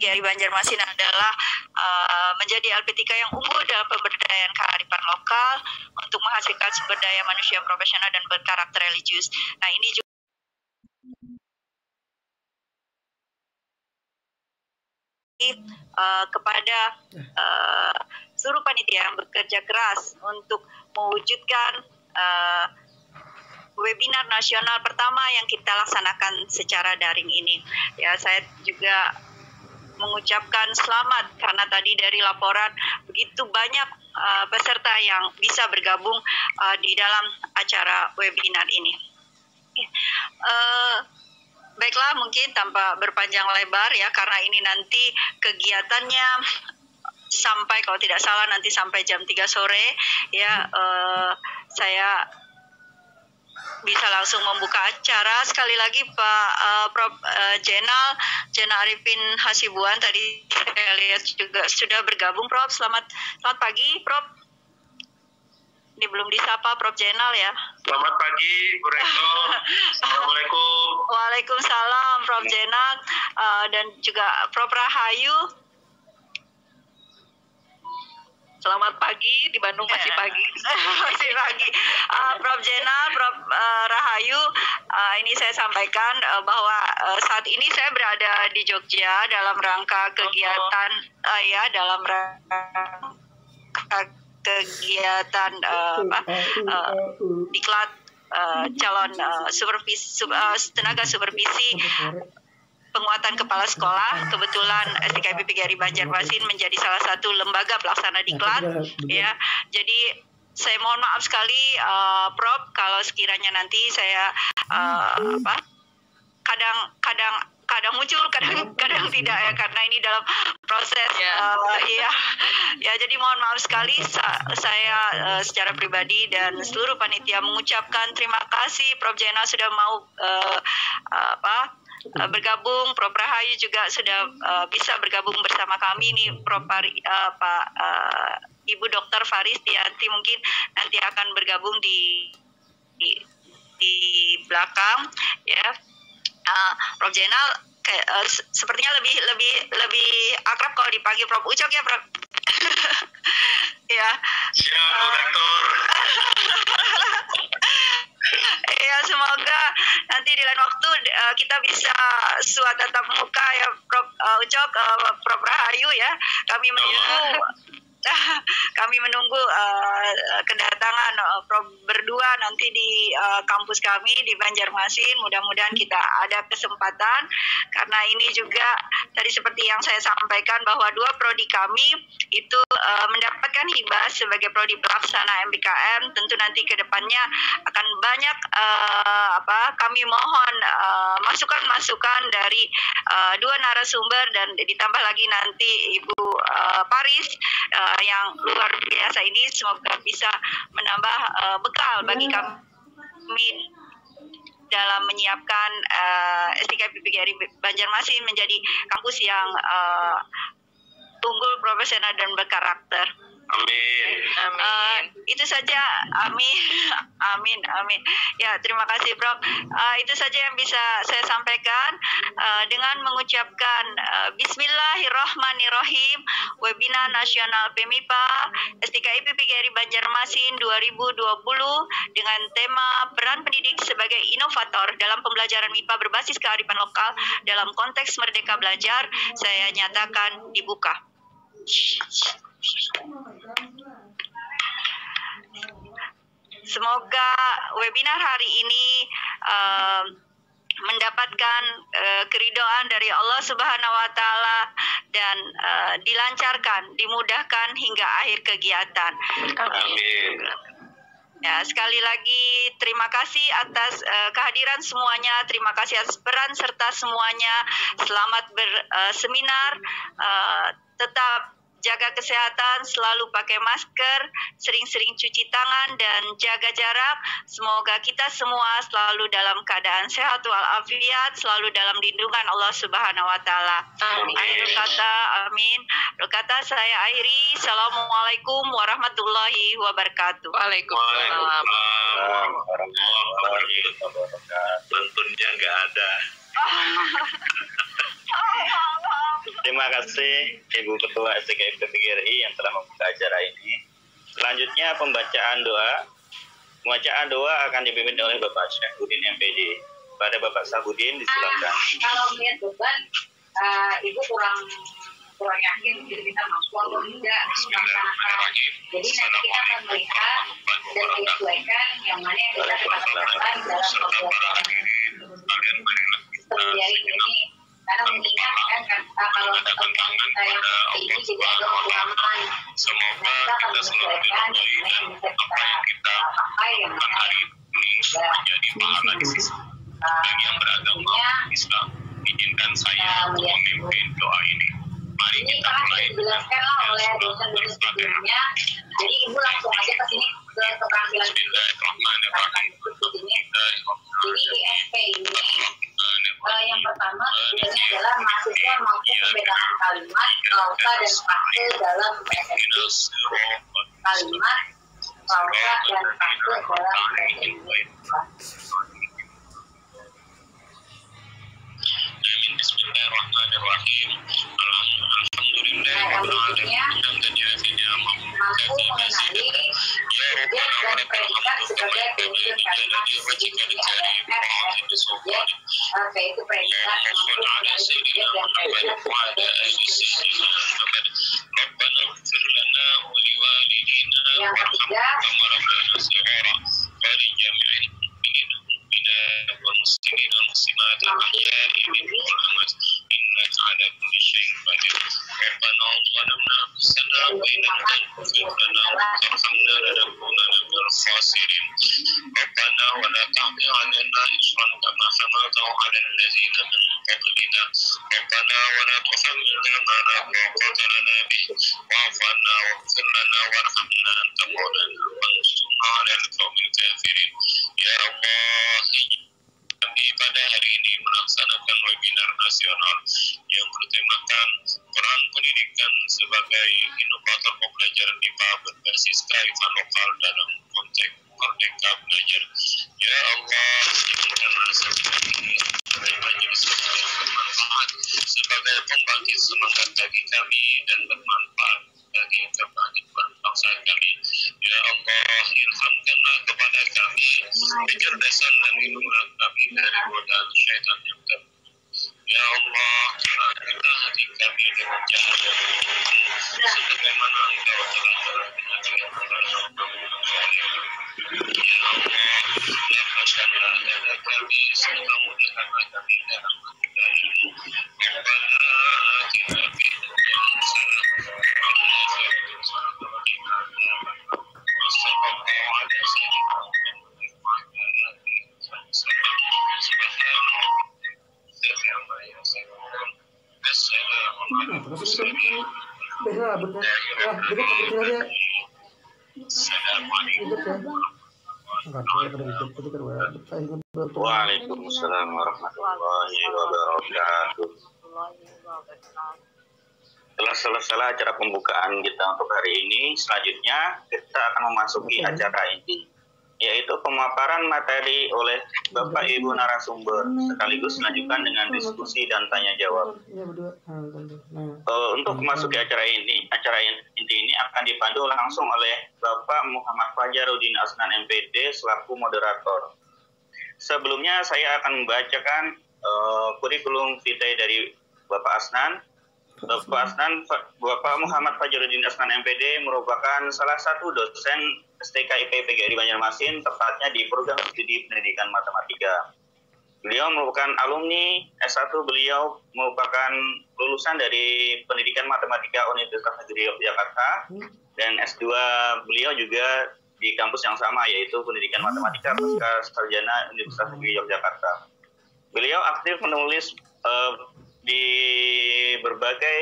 PGRI Banjarmasin adalah menjadi LP3 yang unggul dalam pemberdayaan kearifan lokal untuk menghasilkan sumber daya manusia yang profesional dan berkarakter religius. Nah, ini juga kepada seluruh panitia yang bekerja keras untuk mewujudkan webinar nasional pertama yang kita laksanakan secara daring ini. Ya, saya juga mengucapkan selamat karena tadi dari laporan begitu banyak peserta yang bisa bergabung di dalam acara webinar ini. Baiklah, mungkin tanpa berpanjang lebar ya, karena ini nanti kegiatannya sampai, kalau tidak salah nanti sampai jam 3 sore ya, saya bisa langsung membuka acara. Sekali lagi Pak Prof Jenal Arifin Hasibuan tadi saya lihat juga sudah bergabung. Prof, selamat pagi Prof. Ini belum disapa Prof Jenal ya. Selamat pagi Bu Rektor. Assalamualaikum. Waalaikumsalam Prof Jenal dan juga Prof Rahayu. Selamat pagi, di Bandung masih pagi. Masih pagi. Prof Jenal, Prof Rahayu, ini saya sampaikan bahwa saat ini saya berada di Jogja dalam rangka kegiatan dalam rangka kegiatan diklat calon tenaga supervisi penguatan kepala sekolah. Kebetulan STKIP PGRI Banjarmasin menjadi salah satu lembaga pelaksana diklat ya. Jadi saya mohon maaf sekali Prof kalau sekiranya nanti saya kadang muncul, kadang tidak ya, karena ini dalam proses ya jadi mohon maaf sekali. Saya secara pribadi dan seluruh panitia mengucapkan terima kasih Prof Jenal sudah mau bergabung. Prof Rahayu juga sudah bisa bergabung bersama kami. Ini Ibu Dr. Faristianti mungkin nanti akan bergabung di belakang ya. Prof Jenal sepertinya lebih akrab kalau dipanggil Prof Ucok ya Prof. Ya. Siap Bu Rektor. Ya, semoga nanti di lain waktu kita bisa suat tatap muka ya Prof Ucok, Prof Rahayu ya. Kami menunggu kedatangan Prof berdua nanti di kampus kami di Banjarmasin. Mudah-mudahan kita ada kesempatan, karena ini juga tadi seperti yang saya sampaikan bahwa dua prodi kami itu mendapatkan hibah sebagai prodi pelaksana MBKM. Tentu nanti ke depannya akan banyak kami mohon masukan-masukan dari dua narasumber, dan ditambah lagi nanti Ibu Paris yang luar biasa ini. Semoga bisa menambah bekal bagi kami dalam menyiapkan STKIP PGRI Banjarmasin menjadi kampus yang unggul, profesional, dan berkarakter. Amin. Itu saja. Amin. Ya, terima kasih Prof. Itu saja yang bisa saya sampaikan dengan mengucapkan Bismillahirrahmanirrahim. Webinar Nasional PMIPA STKIP PGRI Banjarmasin 2020 dengan tema peran pendidik sebagai inovator dalam pembelajaran MIPA berbasis kearifan lokal dalam konteks Merdeka Belajar saya nyatakan dibuka. Semoga webinar hari ini mendapatkan keridhaan dari Allah Subhanahu wa Ta'ala dan dilancarkan, dimudahkan hingga akhir kegiatan. Amin. Ya, sekali lagi terima kasih atas kehadiran semuanya, terima kasih atas peran serta semuanya. Selamat berseminar, tetap jaga kesehatan, selalu pakai masker, sering-sering cuci tangan, dan jaga jarak. Semoga kita semua selalu dalam keadaan sehat walafiat, selalu dalam lindungan Allah Subhanahu wa Ta'ala. Akhir kata, amin. Berkata saya akhiri. Assalamualaikum warahmatullahi wabarakatuh. Waalaikumsalam warahmatullahi wabarakatuh. Tentunya nggak ada. Terima kasih. Ibu Ketua STKIP PGRI yang telah membuka acara ini. Selanjutnya pembacaan doa. Pembacaan doa akan dipimpin oleh Bapak Syahbudin MPD. Pada Bapak Syahbudin disilakan. Kalau melihat beban, Ibu kurang yakin diri kita mampu atau tidak melaksanakan. Jadi nanti kita akan melihat dan menyesuaikan yang mana yang bisa kita lakukan dalam pembelajaran sehari ini. Karena mengingat kan kalau pertemuan kita yang seperti ini jadi ada kekurangan. Semoga kita selalu diridhoi dan apa yang kita pakai yang lakukan hari ini menjadi pahala di sisi bagi yang beragama Islam. Izinkan saya untuk memimpin doa ini. Mari ini kita kan mulai dijelaskan lah oleh dosen-dosen sebelumnya. Jadi ibu langsung aja ke sini ke keterampilan. Bismillahirrahmanirrahim. Jadi di SP ini yang pertama sebenarnya adalah mahasiswa mampu membedakan kalimat, lausa dan fakta dalam bahasa Inggris. Kalimat, lausa dan fakta dalam bahasa Inggris. Bismillahirrahmanirrahim. Alhamdulillah. Mampu mengenali subjek dan predikat sebagai penyusun kalimat subjek yaitu predikat yang mampu mengenali subjek dan predikat sebagai penyusun kalimat. Yang ketiga, ربنا ولا تحمل علينا إصرا كما حملته على الذين من قبلنا ربنا ولا تحملنا ما لا طاقة لنا به واعف عنا واغفر لنا وارحمنا أنت مولانا وانصرنا على القوم الكافرين يا الله. Kami pada hari ini melaksanakan webinar nasional yang bertemakan peran pendidikan sebagai inovator pembelajaran IPA berbasis kearifan lokal dalam konteks Merdeka Belajar. Ya Allah, jadikan rasa ini menjadi sesuatu yang bermanfaat sebagai pembangkit semangat bagi kami dan bermanfaat bagi kebangkitan bangsa kami. Ya Allah, ilhamkanlah kepada kami kecerdasan dan lindungilah kami dari godaan syaitan yang terburuk. Ya Allah, cerahkanlah hati kami dengan cahaya sebagaimana Engkau telah Ya Allah, lapaskanlah dada kami serta mudahkanlah kami dalam menjaga ilmu. Rabbana atina fid dunya hasanah wa fil akhirati hasanah wa qina adzabannar. Wassallallahu ala sayyidina Muhammadin wa ala alihi wasallam. Subhana rabbika amma yasifun. Wassalamu ala mursalin. Waalaikumsalam warahmatullahi wabarakatuh. Setelah selesai acara pembukaan kita untuk hari ini, selanjutnya kita akan memasuki acara inti, yaitu pemaparan materi oleh Bapak Ibu narasumber, sekaligus melanjutkan dengan diskusi dan tanya jawab. Untuk memasuki acara inti ini akan dipandu langsung oleh Bapak Muhammad Fajarudin Asnan MPD selaku moderator. Sebelumnya saya akan membacakan kurikulum vitae dari Bapak Asnan. Bapak Muhammad Fajarudin Asnan MPD merupakan salah satu dosen STKIP PGRI Banjarmasin, tepatnya di program studi pendidikan matematika. Beliau merupakan alumni S1, beliau merupakan lulusan dari pendidikan matematika Universitas Negeri Yogyakarta, dan S2 beliau juga di kampus yang sama, yaitu pendidikan matematika pasca sarjana Universitas Negeri Yogyakarta. Beliau aktif menulis di berbagai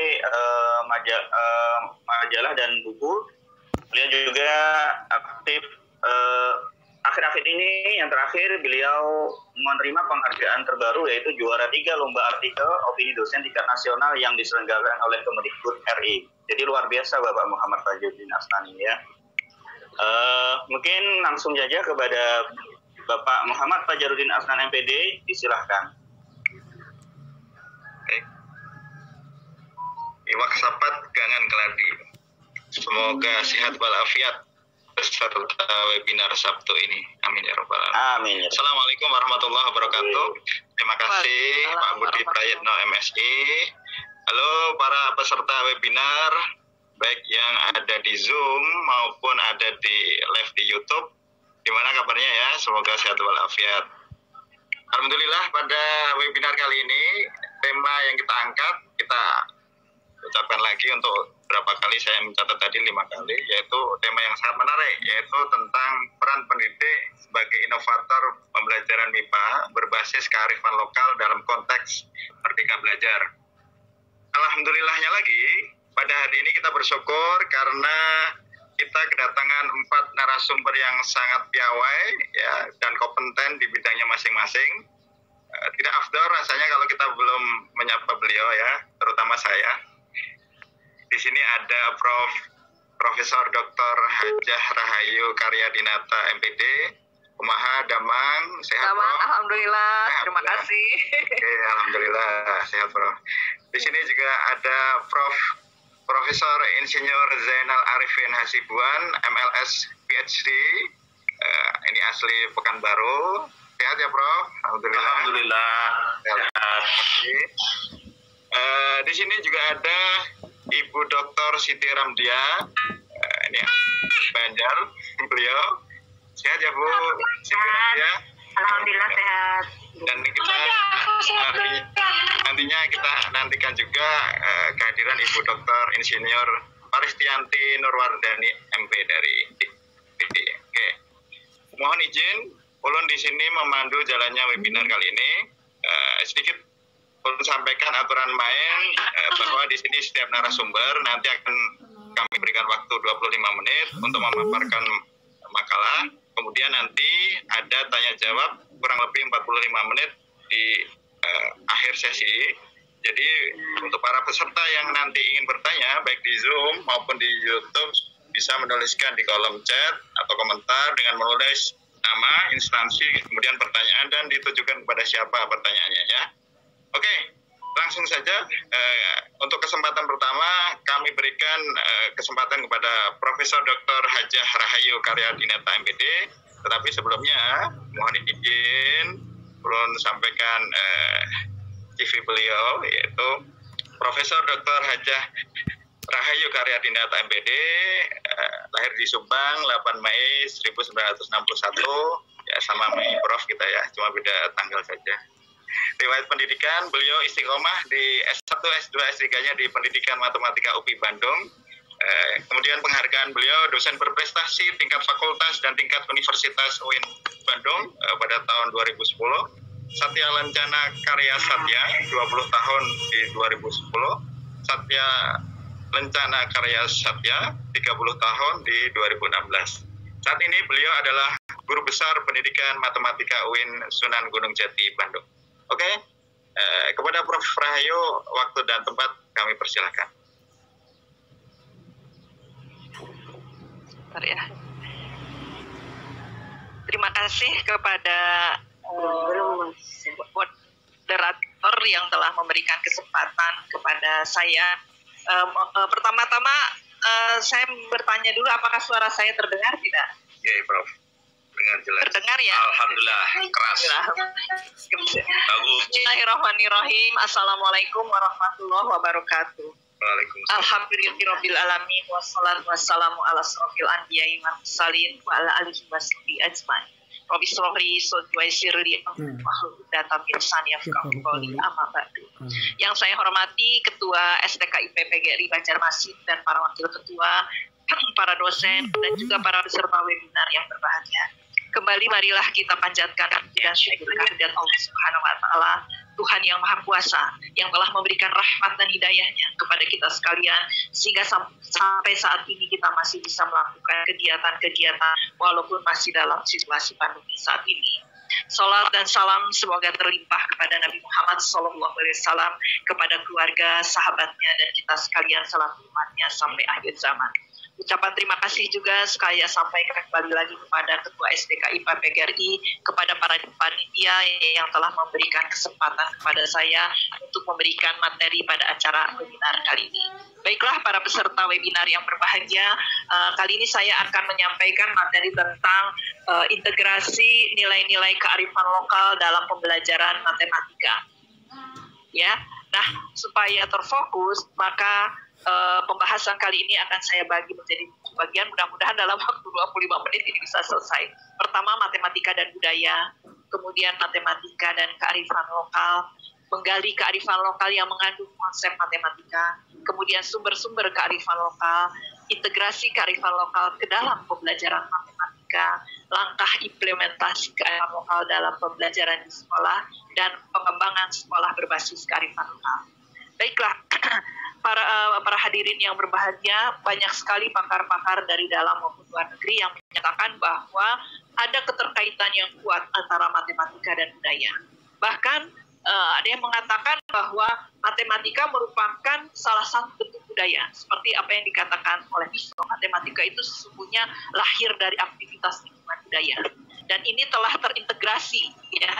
majalah dan buku. Beliau juga aktif akhir-akhir ini, yang terakhir beliau menerima penghargaan terbaru yaitu juara 3 lomba artikel opini dosen tingkat nasional yang diselenggarakan oleh Kemendikbud RI. Jadi luar biasa Bapak Muhammad Fajarudin Asnan ini ya. Mungkin langsung saja kepada Bapak Muhammad Fajarudin Asnan MPD, disilahkan. Iwak Sapat Gangan Keladi. Semoga sehat walafiat beserta webinar Sabtu ini. Amin ya rabbal alamin. Amin. Ya. Assalamualaikum warahmatullahi wabarakatuh. Terima kasih Pak Budi Prayitno MSI. Halo para peserta webinar, baik yang ada di Zoom maupun ada di live di YouTube. Gimana kabarnya ya? Semoga sehat walafiat. Alhamdulillah pada webinar kali ini tema yang kita angkat, kita ucapkan lagi untuk berapa kali saya mencatat tadi 5 kali, yaitu tema yang sangat menarik, yaitu tentang peran pendidik sebagai inovator pembelajaran MIPA berbasis kearifan lokal dalam konteks Merdeka Belajar. Alhamdulillahnya lagi, pada hari ini kita bersyukur karena kita kedatangan 4 narasumber yang sangat piawai ya, dan kompeten di bidangnya masing-masing. Tidak afdol rasanya kalau kita belum menyapa beliau ya, terutama saya. Di sini ada Profesor Dr. Hajah Rahayu Karyadinata MPD, Kumaha Damang, sehat Prof? Alhamdulillah, terima kasih. Oke, alhamdulillah sehat Prof. Di sini juga ada Profesor Insinyur Zainal Arifin Hasibuan, MLS PhD, ini asli Pekanbaru. Sehat ya Prof? Alhamdulillah. Alhamdulillah. Sehat. Di sini juga ada Ibu Dr. Siti Ramdia, ini Banjar, beliau. Sehat ya Bu? Siti Ramdia? Alhamdulillah sehat. Dan kita nantinya kita nantikan juga kehadiran Ibu Dr. Insinyur Paristianti Nurwardani MP dari PD. Oke. Mohon izin, ulun di sini memandu jalannya webinar kali ini. Sedikit ulun sampaikan aturan main bahwa di sini setiap narasumber nanti akan kami berikan waktu 25 menit untuk memaparkan makalah. Kemudian nanti ada tanya jawab kurang lebih 45 menit di akhir sesi. Jadi untuk para peserta yang nanti ingin bertanya baik di Zoom maupun di YouTube bisa menuliskan di kolom chat atau komentar dengan menulis nama, instansi, kemudian pertanyaan dan ditujukan kepada siapa pertanyaannya ya. Oke, langsung saja untuk kesempatan pertama kami berikan kesempatan kepada Profesor Dr. Hajah Rahayu Karyadinata MPD. Tetapi sebelumnya mohon izin ulun sampaikan CV beliau, yaitu Profesor Dr. Hajah Rahayu Karyadinata MPD, lahir di Subang 8 Mei 1961, ya sama Mei Prof kita ya, cuma beda tanggal saja. Riwayat pendidikan, beliau istiqomah di S1, S2, S3-nya di Pendidikan Matematika UPI Bandung. Kemudian penghargaan beliau dosen berprestasi tingkat fakultas dan tingkat Universitas UIN Bandung pada tahun 2010. Satya Lancana Karya Satya 20 tahun di 2010. Satya Lancana Karya Satya 30 tahun di 2016. Saat ini beliau adalah Guru Besar Pendidikan Matematika UIN Sunan Gunung Jati Bandung. Oke, kepada Prof. Rahayu, waktu dan tempat kami persilakan. Ya. Terima kasih kepada moderator yang telah memberikan kesempatan kepada saya. Pertama-tama saya bertanya dulu, apakah suara saya terdengar tidak? Ya, Prof. Dengar jelas. Terdengar ya? Alhamdulillah, keras. Bismillahirrahmanirrahim. Assalamualaikum warahmatullahi wabarakatuh. Waalaikumsalam. Alhamdulillahirabbil alamin wassalatu wassalamu ala asrofil anbiya'i wal mursalin wa ala alihi washabihi ajmain. Rabbi shrahli sadri wa yassir li amri wahlul 'uqdatam min lisani yafqahu qawli amma ba'du. Yang saya hormati Ketua STK IPPGRI Banjarmasin dan para wakil ketua, para dosen dan juga para peserta webinar yang berbahagia. Kembali marilah kita panjatkan puji dan syukur kehadirat Allah Subhanahu wa taala, Tuhan yang Maha Kuasa, yang telah memberikan rahmat dan hidayahnya kepada kita sekalian, sehingga sampai saat ini kita masih bisa melakukan kegiatan-kegiatan walaupun masih dalam situasi pandemi saat ini. Salat dan salam semoga terlimpah kepada Nabi Muhammad SAW, kepada keluarga, sahabatnya, dan kita sekalian selaku umatnya sampai akhir zaman. Ucapan terima kasih juga saya sampaikan kembali lagi kepada Ketua STK IPA PGRI, kepada para panitia yang telah memberikan kesempatan kepada saya untuk memberikan materi pada acara webinar kali ini. Baiklah para peserta webinar yang berbahagia, kali ini saya akan menyampaikan materi tentang integrasi nilai-nilai kearifan lokal dalam pembelajaran matematika. Ya, nah supaya terfokus maka pembahasan kali ini akan saya bagi menjadi bagian, mudah-mudahan dalam waktu 25 menit ini bisa selesai. Pertama, matematika dan budaya, kemudian matematika dan kearifan lokal, menggali kearifan lokal yang mengandung konsep matematika, kemudian sumber-sumber kearifan lokal, integrasi kearifan lokal ke dalam pembelajaran matematika, langkah implementasi kearifan lokal dalam pembelajaran di sekolah, dan pengembangan sekolah berbasis kearifan lokal. Baiklah, para hadirin yang berbahagia, banyak sekali pakar-pakar dari dalam maupun luar negeri yang menyatakan bahwa ada keterkaitan yang kuat antara matematika dan budaya. Bahkan ada yang mengatakan bahwa matematika merupakan salah satu bentuk budaya, seperti apa yang dikatakan oleh Bisno. Matematika itu sesungguhnya lahir dari aktivitas lingkungan budaya, dan ini telah terintegrasi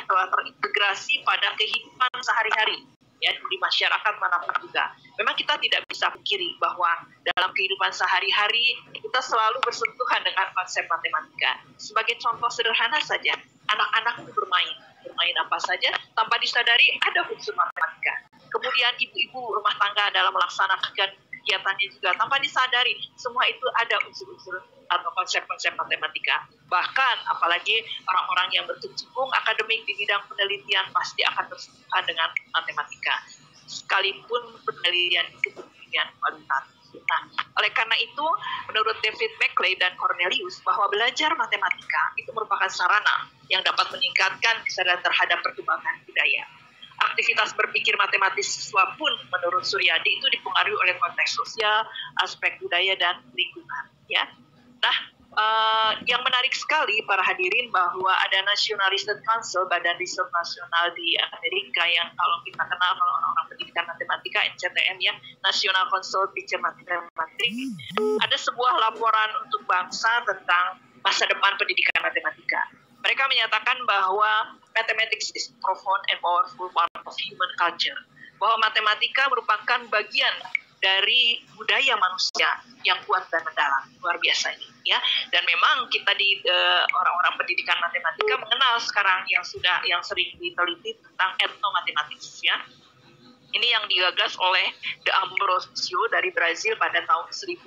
pada kehidupan sehari-hari. Ya, di masyarakat manapun juga. Memang kita tidak bisa pungkiri bahwa dalam kehidupan sehari-hari kita selalu bersentuhan dengan konsep matematika. Sebagai contoh sederhana saja, anak-anak itu bermain apa saja tanpa disadari ada unsur matematika. Kemudian ibu-ibu rumah tangga dalam melaksanakan kegiatannya juga tanpa disadari semua itu ada unsur-unsur atau konsep-konsep matematika. Bahkan apalagi orang-orang yang berkecimpung akademik di bidang penelitian pasti akan bersentuhan dengan matematika, sekalipun penelitian itu penelitian kualitatif. Nah, oleh karena itu, menurut David Maclay dan Cornelius, bahwa belajar matematika itu merupakan sarana yang dapat meningkatkan kesadaran terhadap perkembangan budaya. Aktivitas berpikir matematis siswa pun menurut Suryadi itu dipengaruhi oleh konteks sosial, aspek budaya, dan lingkungan. Ya. Nah, yang menarik sekali para hadirin bahwa ada National Research Council, Badan Riset Nasional di Amerika yang kalau kita kenal kalau orang pendidikan matematika, NCTM ya, National Council Teacher Mathematics, ada sebuah laporan untuk bangsa tentang masa depan pendidikan matematika. Mereka menyatakan bahwa mathematics is profound and powerful part of human culture, bahwa matematika merupakan bagian dari budaya manusia yang kuat dan mendalam, luar biasa ini, ya. Dan memang kita di orang-orang pendidikan matematika mengenal sekarang yang sering diteliti tentang ethnomathematics, ya. Ini yang digagas oleh De Ambrosio dari Brazil pada tahun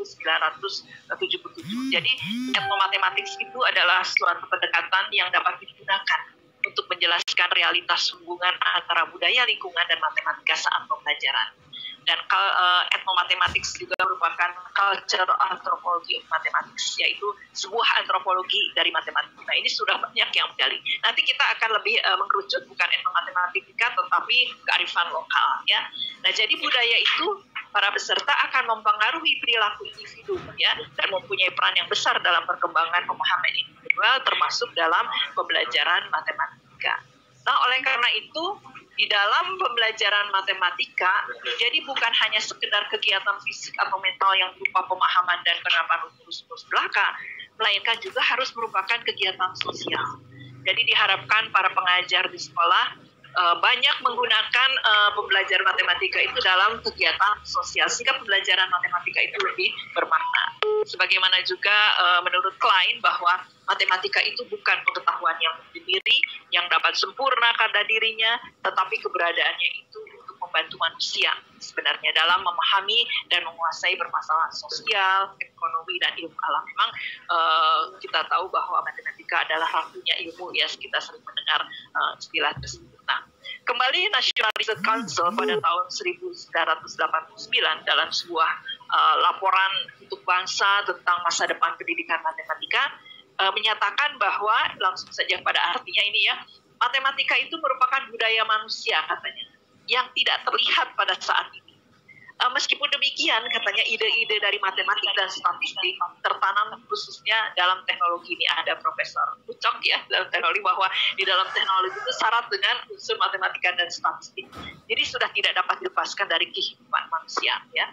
1977. Jadi ethnomathematics itu adalah suatu pendekatan yang dapat digunakan untuk menjelaskan realitas hubungan antara budaya, lingkungan, dan matematika saat pembelajaran. Dan ethnomathematics juga merupakan culture anthropology of mathematics, yaitu sebuah antropologi dari matematika. Nah, ini sudah banyak yang menggali. Nanti kita akan lebih mengerucut bukan ethnomatematika tetapi kearifan lokal, ya. Nah, jadi budaya itu para peserta akan mempengaruhi perilaku individu, ya, dan mempunyai peran yang besar dalam perkembangan pemahaman individual termasuk dalam pembelajaran matematika. Nah, oleh karena itu di dalam pembelajaran matematika, jadi bukan hanya sekedar kegiatan fisik atau mental yang berupa pemahaman dan penerapan rumus-rumus belaka, melainkan juga harus merupakan kegiatan sosial. Jadi diharapkan para pengajar di sekolah banyak menggunakan pembelajaran matematika itu dalam kegiatan sosial, sehingga pembelajaran matematika itu lebih bermakna. Sebagaimana juga menurut Klein bahwa matematika itu bukan pengetahuan yang berdiri, yang dapat sempurna pada dirinya, tetapi keberadaannya itu untuk membantu manusia sebenarnya dalam memahami dan menguasai permasalahan sosial, ekonomi, dan ilmu alam. Memang kita tahu bahwa matematika adalah ratunya ilmu, ya, kita sering mendengar istilah tersebut. Nah, kembali National Research Council pada tahun 1989 dalam sebuah laporan untuk bangsa tentang masa depan pendidikan matematika menyatakan bahwa langsung saja pada artinya ini, ya, matematika itu merupakan budaya manusia katanya yang tidak terlihat pada saat ini. Meskipun demikian, katanya ide-ide dari matematik dan statistik tertanam khususnya dalam teknologi. Ini ada Profesor Pucok, ya, dalam teknologi, bahwa di dalam teknologi itu syarat dengan unsur matematika dan statistik. Jadi sudah tidak dapat dilepaskan dari kehidupan manusia, ya.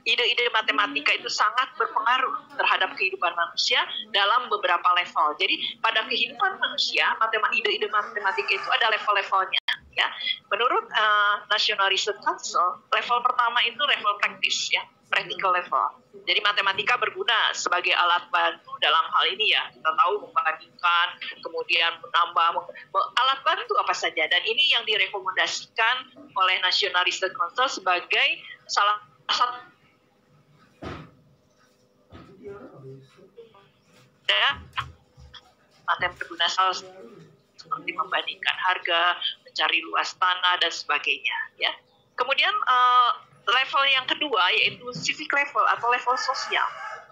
ide-ide matematika itu sangat berpengaruh terhadap kehidupan manusia dalam beberapa level. Jadi pada kehidupan manusia, ide-ide matematika itu ada level-levelnya. Ya, menurut National Research Council, level pertama itu level praktis, ya, practical level. Jadi matematika berguna sebagai alat bantu dalam hal ini, ya. Kita tahu membandingkan, kemudian menambah alat bantu apa saja. Dan ini yang direkomendasikan oleh National Research Council sebagai salah satu matematika berguna seperti membandingkan harga, mencari luas tanah dan sebagainya, ya. Kemudian level yang kedua yaitu civic level atau level sosial.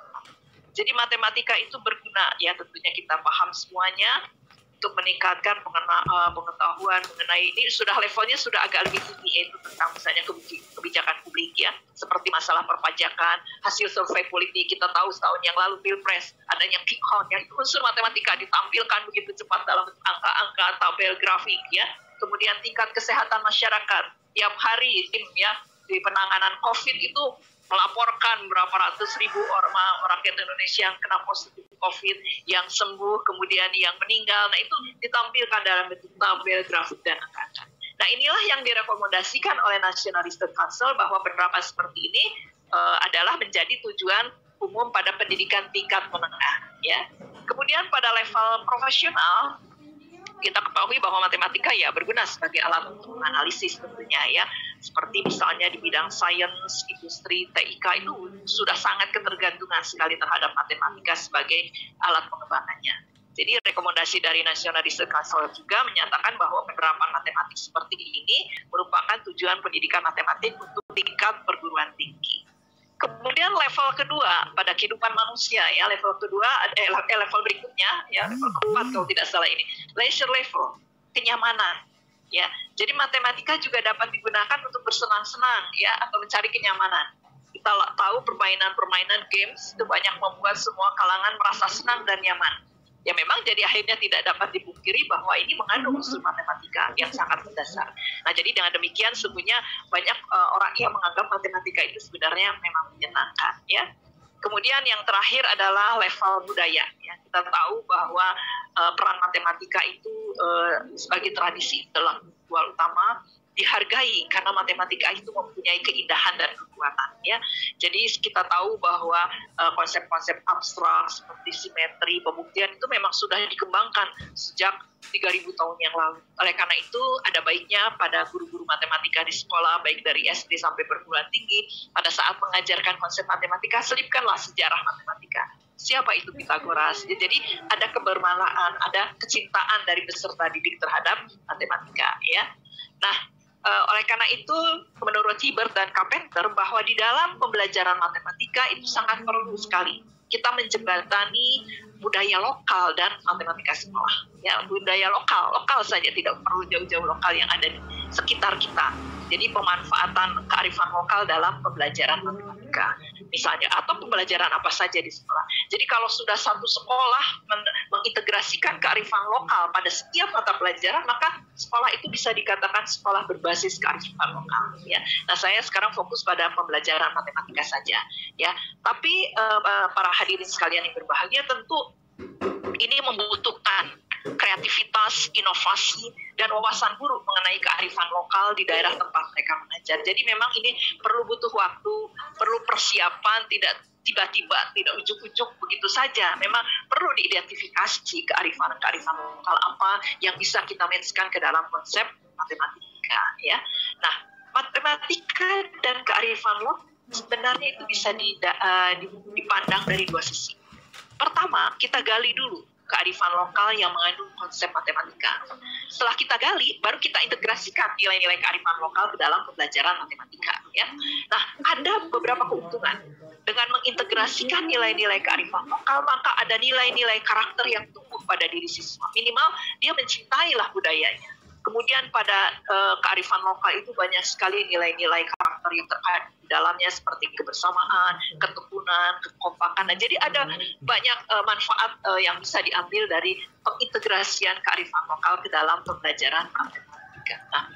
Jadi matematika itu berguna, ya, tentunya kita paham semuanya untuk meningkatkan pengetahuan mengenai ini. Sudah levelnya sudah agak lebih tinggi, yaitu tentang misalnya kebijakan publik, ya, seperti masalah perpajakan, hasil survei politik. Kita tahu setahun yang lalu Pilpres adanya quick count, yang unsur matematika ditampilkan begitu cepat dalam angka-angka, tabel, grafik, ya. Kemudian tingkat kesehatan masyarakat tiap hari, tim, ya, di penanganan COVID itu melaporkan berapa ratus ribu rakyat Indonesia yang kena positif COVID, yang sembuh, kemudian yang meninggal. Nah, itu ditampilkan dalam bentuk tabel, grafik, dan angka. Nah, inilah yang direkomendasikan oleh National Research Council bahwa penerapan seperti ini adalah menjadi tujuan umum pada pendidikan tingkat menengah, ya. Kemudian pada level profesional, kita ketahui bahwa matematika, ya, berguna sebagai alat untuk menganalisis tentunya, ya, seperti misalnya di bidang sains, industri, TIK itu sudah sangat ketergantungan sekali terhadap matematika sebagai alat pengembangannya. Jadi rekomendasi dari National Research Council juga menyatakan bahwa penerapan matematik seperti ini merupakan tujuan pendidikan matematik untuk tingkat perguruan tinggi. Kemudian level kedua pada kehidupan manusia, ya, level kedua, level berikutnya, ya, level keempat kalau tidak salah ini, leisure level, kenyamanan, ya. Jadi matematika juga dapat digunakan untuk bersenang-senang, ya, atau mencari kenyamanan. Kita tahu permainan-permainan games itu banyak membuat semua kalangan merasa senang dan nyaman. Ya, memang jadi akhirnya tidak dapat dipungkiri bahwa ini mengandung unsur matematika yang sangat mendasar. Nah, jadi dengan demikian sesungguhnya banyak orang yang menganggap matematika itu sebenarnya memang menyenangkan, ya. Kemudian yang terakhir adalah level budaya, ya. Kita tahu bahwa peran matematika itu sebagai tradisi intelektual utama dihargai karena matematika itu mempunyai keindahan dan kekuatan, ya. Jadi kita tahu bahwa konsep-konsep abstrak seperti simetri, pembuktian itu memang sudah dikembangkan sejak 3.000 tahun yang lalu. Oleh karena itu ada baiknya pada guru-guru matematika di sekolah, baik dari SD sampai perguruan tinggi, pada saat mengajarkan konsep matematika selipkanlah sejarah matematika. Siapa itu Pythagoras? Jadi ada kebermanaan, ada kecintaan dari peserta didik terhadap matematika, ya. Nah, oleh karena itu, menurut Hibbert dan Carpenter, bahwa di dalam pembelajaran matematika itu sangat perlu sekali kita menjembatani budaya lokal dan matematika sekolah. Ya, budaya lokal saja, tidak perlu jauh-jauh lokal yang ada di sekitar kita. Jadi pemanfaatan kearifan lokal dalam pembelajaran matematika, misalnya, atau pembelajaran apa saja di sekolah. Jadi kalau sudah satu sekolah mengintegrasikan kearifan lokal pada setiap mata pelajaran, maka sekolah itu bisa dikatakan sekolah berbasis kearifan lokal. Ya. Nah, saya sekarang fokus pada pembelajaran matematika saja. Ya. Tapi para hadirin sekalian yang berbahagia, tentu ini membutuhkan kreativitas, inovasi, dan wawasan guru mengenai kearifan lokal di daerah tempat mereka mengajar. Jadi memang ini perlu butuh waktu, perlu persiapan, tidak tiba-tiba, tidak ujuk-ujuk begitu saja. Memang perlu diidentifikasi kearifan lokal apa yang bisa kita matchkan ke dalam konsep matematika, ya. Nah, matematika dan kearifan lokal sebenarnya itu bisa dipandang dari dua sisi. Pertama, kita gali dulu kearifan lokal yang mengandung konsep matematika. Setelah kita gali, baru kita integrasikan nilai-nilai kearifan lokal ke dalam pembelajaran matematika, ya. Nah, ada beberapa keuntungan dengan mengintegrasikan nilai-nilai kearifan lokal, maka ada nilai-nilai karakter yang tumbuh pada diri siswa. Minimal dia mencintailah budayanya. Kemudian pada kearifan lokal itu banyak sekali nilai-nilai karakter yang terkait di dalamnya, seperti kebersamaan, keteguhan, kekompakan. Nah, jadi ada banyak manfaat yang bisa diambil dari pengintegrasian kearifan lokal ke dalam pembelajaran matematika. Nah,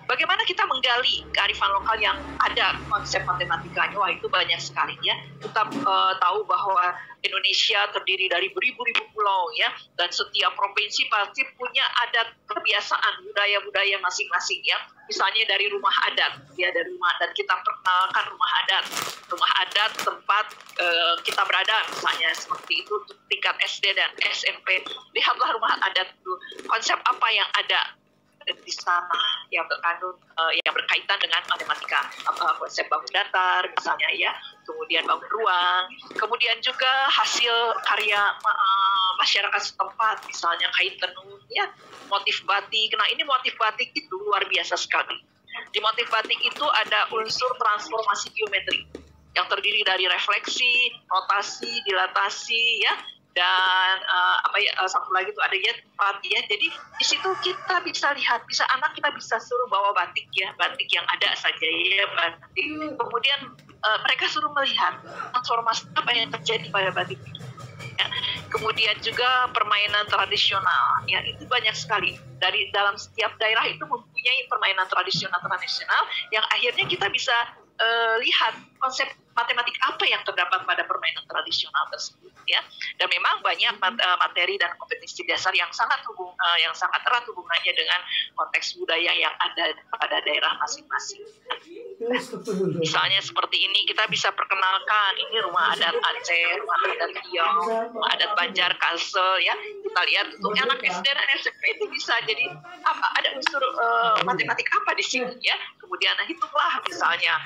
bagaimana kita menggali kearifan lokal yang ada konsep matematikanya? Wah, itu banyak sekali ya. Kita tahu bahwa Indonesia terdiri dari beribu-ribu pulau ya, dan setiap provinsi pasti punya adat, kebiasaan, budaya-budaya masing-masing ya. Misalnya dari rumah adat ya, dari rumah adat kita perkenalkan rumah adat tempat kita berada, misalnya seperti itu untuk tingkat SD dan SMP. Lihatlah rumah adat itu, konsep apa yang ada di sana yang terkandung yang berkaitan dengan matematika, konsep bangun datar misalnya ya, kemudian bangun ruang, kemudian juga hasil karya masyarakat setempat, misalnya kain tenun ya, motif batik. Nah, ini motif batik itu luar biasa sekali. Di motif batik itu ada unsur transformasi geometri yang terdiri dari refleksi, rotasi, dilatasi ya, dan satu lagi itu ada ya tempat ya. Jadi di situ kita bisa lihat, anak kita bisa suruh bawa batik ya, batik yang ada saja ya, batik. Kemudian mereka suruh melihat transformasi apa yang terjadi pada batik itu. Ya. Kemudian juga permainan tradisional ya, itu banyak sekali. Dari dalam setiap daerah itu mempunyai permainan tradisional yang akhirnya kita bisa lihat konsep matematik apa yang terdapat pada permainan tradisional tersebut ya. Dan memang banyak materi dan kompetensi dasar yang sangat erat hubungannya dengan konteks budaya yang ada pada daerah masing-masing. Misalnya seperti ini, kita bisa perkenalkan ini rumah adat Aceh, rumah adat Riau, rumah adat Banjar, Kalsel ya. Kita lihat untuk anak SD dan SMP itu bisa jadi ada unsur matematik apa di sini ya. Kemudian hitunglah misalnya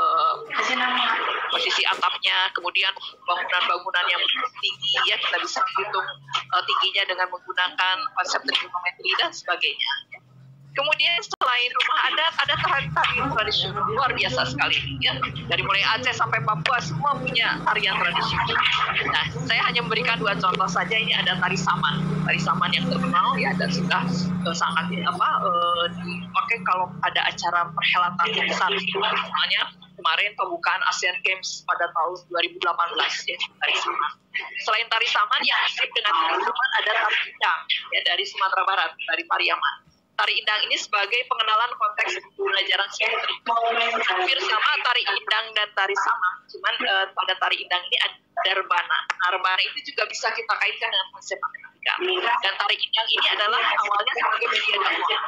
posisi atapnya, kemudian bangunan-bangunan yang tinggi ya, kita bisa hitung tingginya dengan menggunakan konsep trigonometri dan sebagainya. Kemudian selain rumah adat, ada tarian tradisional luar biasa sekali ya. Dari mulai Aceh sampai Papua semua punya tarian tradisional. Nah, saya hanya memberikan 2 contoh saja. Ini ada tari saman yang terkenal ya, dan sudah sangat dipakai kalau ada acara perhelatan besar. Misalnya kemarin pembukaan Asian Games pada tahun 2018 ya, tari saman. Selain tari saman yang mirip dengan tari saman, ada tari indang ya, dari Sumatera Barat, dari Pariaman. Tari indang ini sebagai pengenalan konteks pembelajaran geometri. Hampir sama tari indang dan tari sama, cuman pada tari indang ini ada rebana. Nah, rebana itu juga bisa kita kaitkan dengan konsep matematika. Dan tari indang ini adalah awalnya sebagai media dakwah.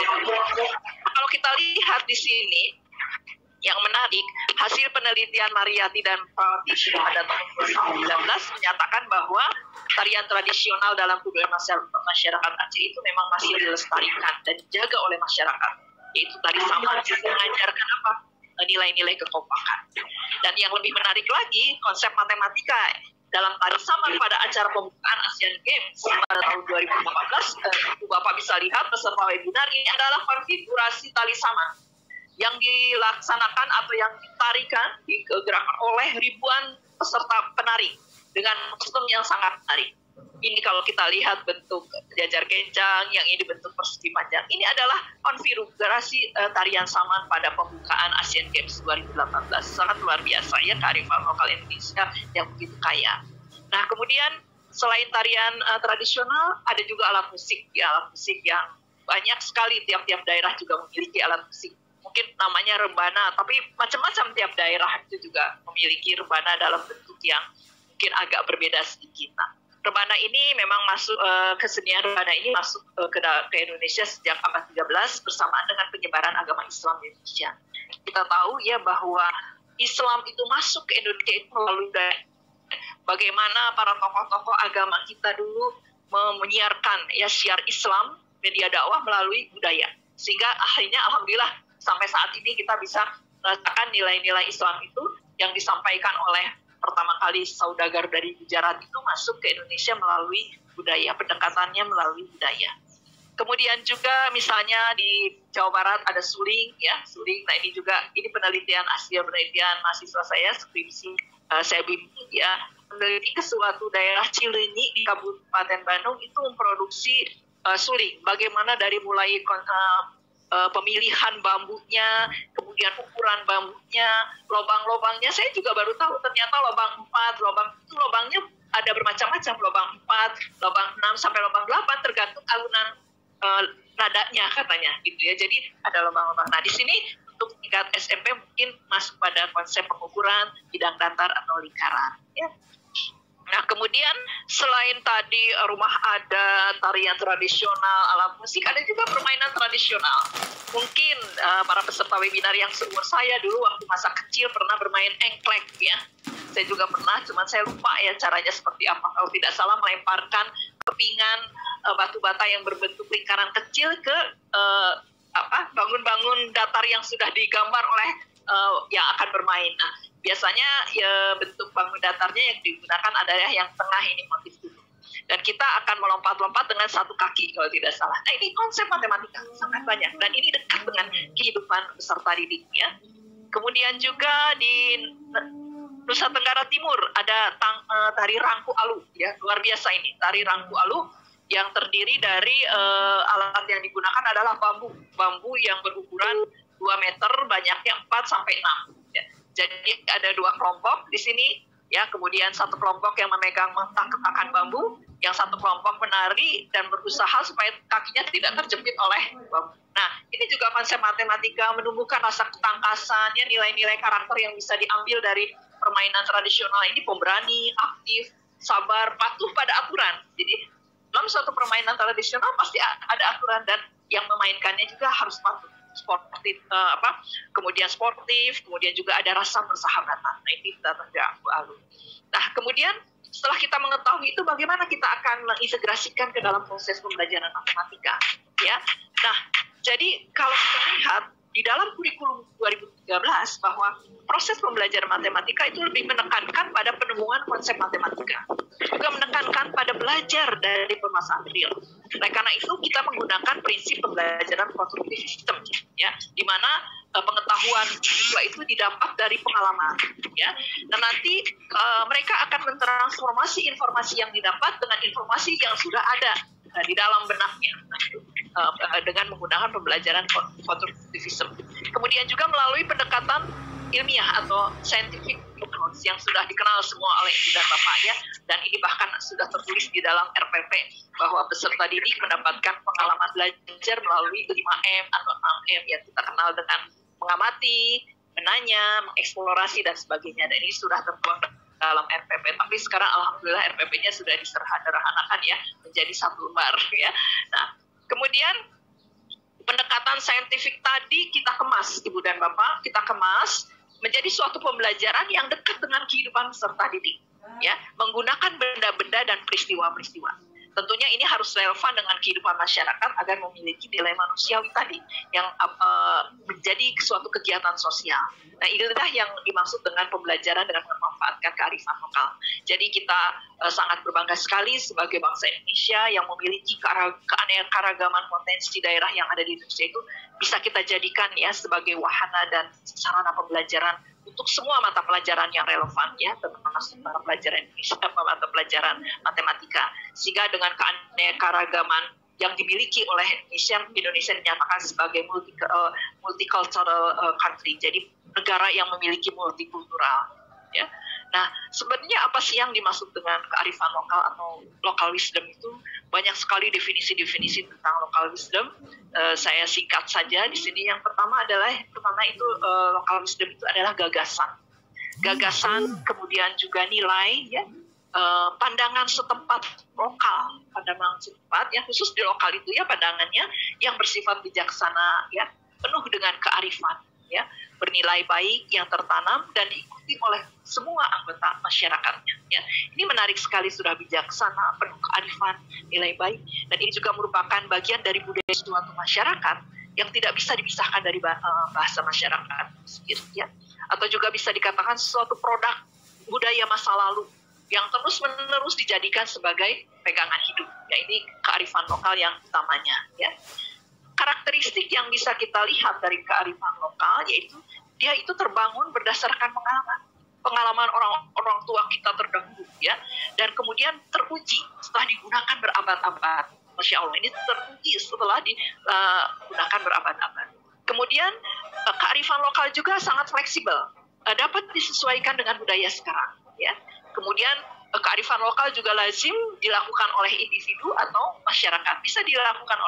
Kalau kita lihat di sini, yang menarik, hasil penelitian Mariyati dan Prawati pada tahun 2019 menyatakan bahwa tarian tradisional dalam budaya masyarakat Aceh itu memang masih dilestarikan dan dijaga oleh masyarakat, yaitu tari saman, mengajarkan apa? Nilai-nilai kekompakan. Dan yang lebih menarik lagi, konsep matematika dalam tari saman pada acara pembukaan Asian Games pada tahun 2018, Bapak bisa lihat peserta webinar ini adalah konfigurasi tali saman yang dilaksanakan atau yang ditarikan, digerakkan oleh ribuan peserta penari dengan kostum yang sangat menarik. Ini kalau kita lihat bentuk jajar kencang, yang ini bentuk persegi panjang. Ini adalah konfigurasi tarian saman pada pembukaan Asian Games 2018. Sangat luar biasa ya, kearifan lokal Indonesia yang begitu kaya. Nah, kemudian selain tarian tradisional, ada juga alat musik ya, alat musik yang banyak sekali, tiap-tiap daerah juga memiliki alat musik. Mungkin namanya rebana, tapi macam-macam tiap daerah itu juga memiliki rebana dalam bentuk yang mungkin agak berbeda sedikit. Nah, rebana ini memang masuk kesenian rebana ini masuk ke Indonesia sejak abad 13 bersamaan dengan penyebaran agama Islam di Indonesia. Kita tahu ya bahwa Islam itu masuk ke Indonesia itu melalui bagaimana para tokoh-tokoh agama kita dulu menyiarkan ya syiar Islam, media dakwah melalui budaya. Sehingga akhirnya alhamdulillah sampai saat ini kita bisa merasakan nilai-nilai Islam itu yang disampaikan oleh pertama kali saudagar dari Gujarat itu masuk ke Indonesia melalui budaya, pendekatannya melalui budaya. Kemudian juga misalnya di Jawa Barat ada suling ya, suling. Nah, ini penelitian hasil penelitian mahasiswa saya skripsi saya bimbing ya, meneliti ke suatu daerah Cileunyi di Kabupaten Bandung itu memproduksi suling. Bagaimana dari mulai pemilihan bambunya, kemudian ukuran bambunya, lubang-lubangnya. Saya juga baru tahu ternyata lubang 4, lubangnya ada bermacam-macam, lubang 4, lubang 6 sampai lubang 8 tergantung alunan nadanya katanya gitu ya. Jadi ada lembang-lembang. Nah di sini untuk tingkat SMP mungkin masuk pada konsep pengukuran bidang datar atau lingkaran. Ya. Nah kemudian selain tadi rumah adat, tarian tradisional, alat musik, ada juga permainan tradisional. Mungkin para peserta webinar yang seumur saya dulu waktu masa kecil pernah bermain engklek ya. Saya juga pernah, cuman saya lupa ya caranya seperti apa. Kalau tidak salah melemparkan kepingan batu bata yang berbentuk lingkaran kecil ke bangun-bangun datar yang sudah digambar oleh yang akan bermain. Nah, biasanya bentuk bangun datarnya yang digunakan adalah yang tengah ini motif dulu. Dan kita akan melompat-lompat dengan satu kaki kalau tidak salah. Nah ini konsep matematika sangat banyak dan ini dekat dengan kehidupan peserta didik ya. Kemudian juga di Nusa Tenggara Timur ada tari rangku alu ya, luar biasa ini tari rangku alu yang terdiri dari alat yang digunakan adalah bambu yang berukuran 2 meter, banyaknya 4 sampai 6 ya. Jadi ada 2 kelompok di sini ya, kemudian satu kelompok yang memegang ketakan bambu, yang satu kelompok menari dan berusaha supaya kakinya tidak terjepit oleh bambu. Nah, ini juga konsep matematika menumbuhkan rasa ketangkasan, ya, nilai-nilai karakter yang bisa diambil dari permainan tradisional ini, pemberani, aktif, sabar, patuh pada aturan. Jadi dalam suatu permainan tradisional pasti ada aturan dan yang memainkannya juga harus patuh. Kemudian sportif, kemudian juga ada rasa persahabatan. Nah, ini kita alu. Nah, kemudian setelah kita mengetahui itu, bagaimana kita akan mengintegrasikan ke dalam proses pembelajaran matematika, ya. Nah, jadi kalau kita lihat di dalam kurikulum 2013 bahwa proses pembelajaran matematika itu lebih menekankan pada penemuan konsep matematika, juga menekankan pada belajar dari permasalahan real. Nah, karena itu kita menggunakan prinsip pembelajaran constructive system, ya, di mana pengetahuan siswa itu didapat dari pengalaman, ya. Dan nanti mereka akan mentransformasi informasi yang didapat dengan informasi yang sudah ada di dalam benaknya, dengan menggunakan pembelajaran constructivism. Kemudian juga melalui pendekatan ilmiah atau scientific approach yang sudah dikenal semua oleh Ibu dan Bapak ya, dan ini bahkan sudah tertulis di dalam RPP bahwa peserta didik mendapatkan pengalaman belajar melalui 5M atau 6M yang kita kenal dengan mengamati, menanya, mengeksplorasi dan sebagainya, dan ini sudah tertuang dalam RPP. Tapi sekarang alhamdulillah RPP-nya sudah disederhanakan ya menjadi 1 lembar ya. Nah, kemudian pendekatan saintifik tadi kita kemas, Ibu dan Bapak, kita kemas menjadi suatu pembelajaran yang dekat dengan kehidupan peserta didik, ya, menggunakan benda-benda dan peristiwa-peristiwa. Tentunya ini harus relevan dengan kehidupan masyarakat agar memiliki nilai manusiawi tadi yang menjadi suatu kegiatan sosial. Nah, inilah yang dimaksud dengan pembelajaran dengan memanfaatkan kearifan lokal. Jadi kita sangat berbangga sekali sebagai bangsa Indonesia yang memiliki keanekaragaman potensi daerah yang ada di Indonesia itu bisa kita jadikan ya sebagai wahana dan sarana pembelajaran untuk semua mata pelajaran yang relevan ya, termasuk mata pelajaran Indonesia, mata pelajaran matematika. Sehingga dengan keanekaragaman yang dimiliki oleh Indonesia dinyatakan sebagai multicultural country, jadi negara yang memiliki multikultural. Ya. Nah, sebenarnya apa sih yang dimaksud dengan kearifan lokal atau local wisdom itu? Banyak sekali definisi-definisi tentang local wisdom. Saya singkat saja di sini. Yang pertama itu local wisdom itu adalah gagasan, kemudian juga nilai, ya, pandangan setempat lokal, pandangan setempat, ya, khusus di lokal itu ya pandangannya yang bersifat bijaksana, ya, penuh dengan kearifan, ya, bernilai baik yang tertanam dan diikuti oleh semua anggota masyarakatnya. Ya. Ini menarik sekali, sudah bijaksana, penuh kearifan, nilai baik, dan ini juga merupakan bagian dari budaya suatu masyarakat yang tidak bisa dipisahkan dari bahasa masyarakat sendiri, ya. Atau juga bisa dikatakan suatu produk budaya masa lalu yang terus-menerus dijadikan sebagai pegangan hidup. Ya, ini kearifan lokal yang utamanya, ya. Karakteristik yang bisa kita lihat dari kearifan lokal yaitu dia itu terbangun berdasarkan pengalaman orang tua kita terdahulu, ya, dan kemudian teruji setelah digunakan berabad-abad. Masya Allah, ini teruji setelah digunakan berabad-abad. Kemudian kearifan lokal juga sangat fleksibel, dapat disesuaikan dengan budaya sekarang, ya. Kemudian kearifan lokal juga lazim dilakukan oleh individu atau masyarakat, bisa dilakukan oleh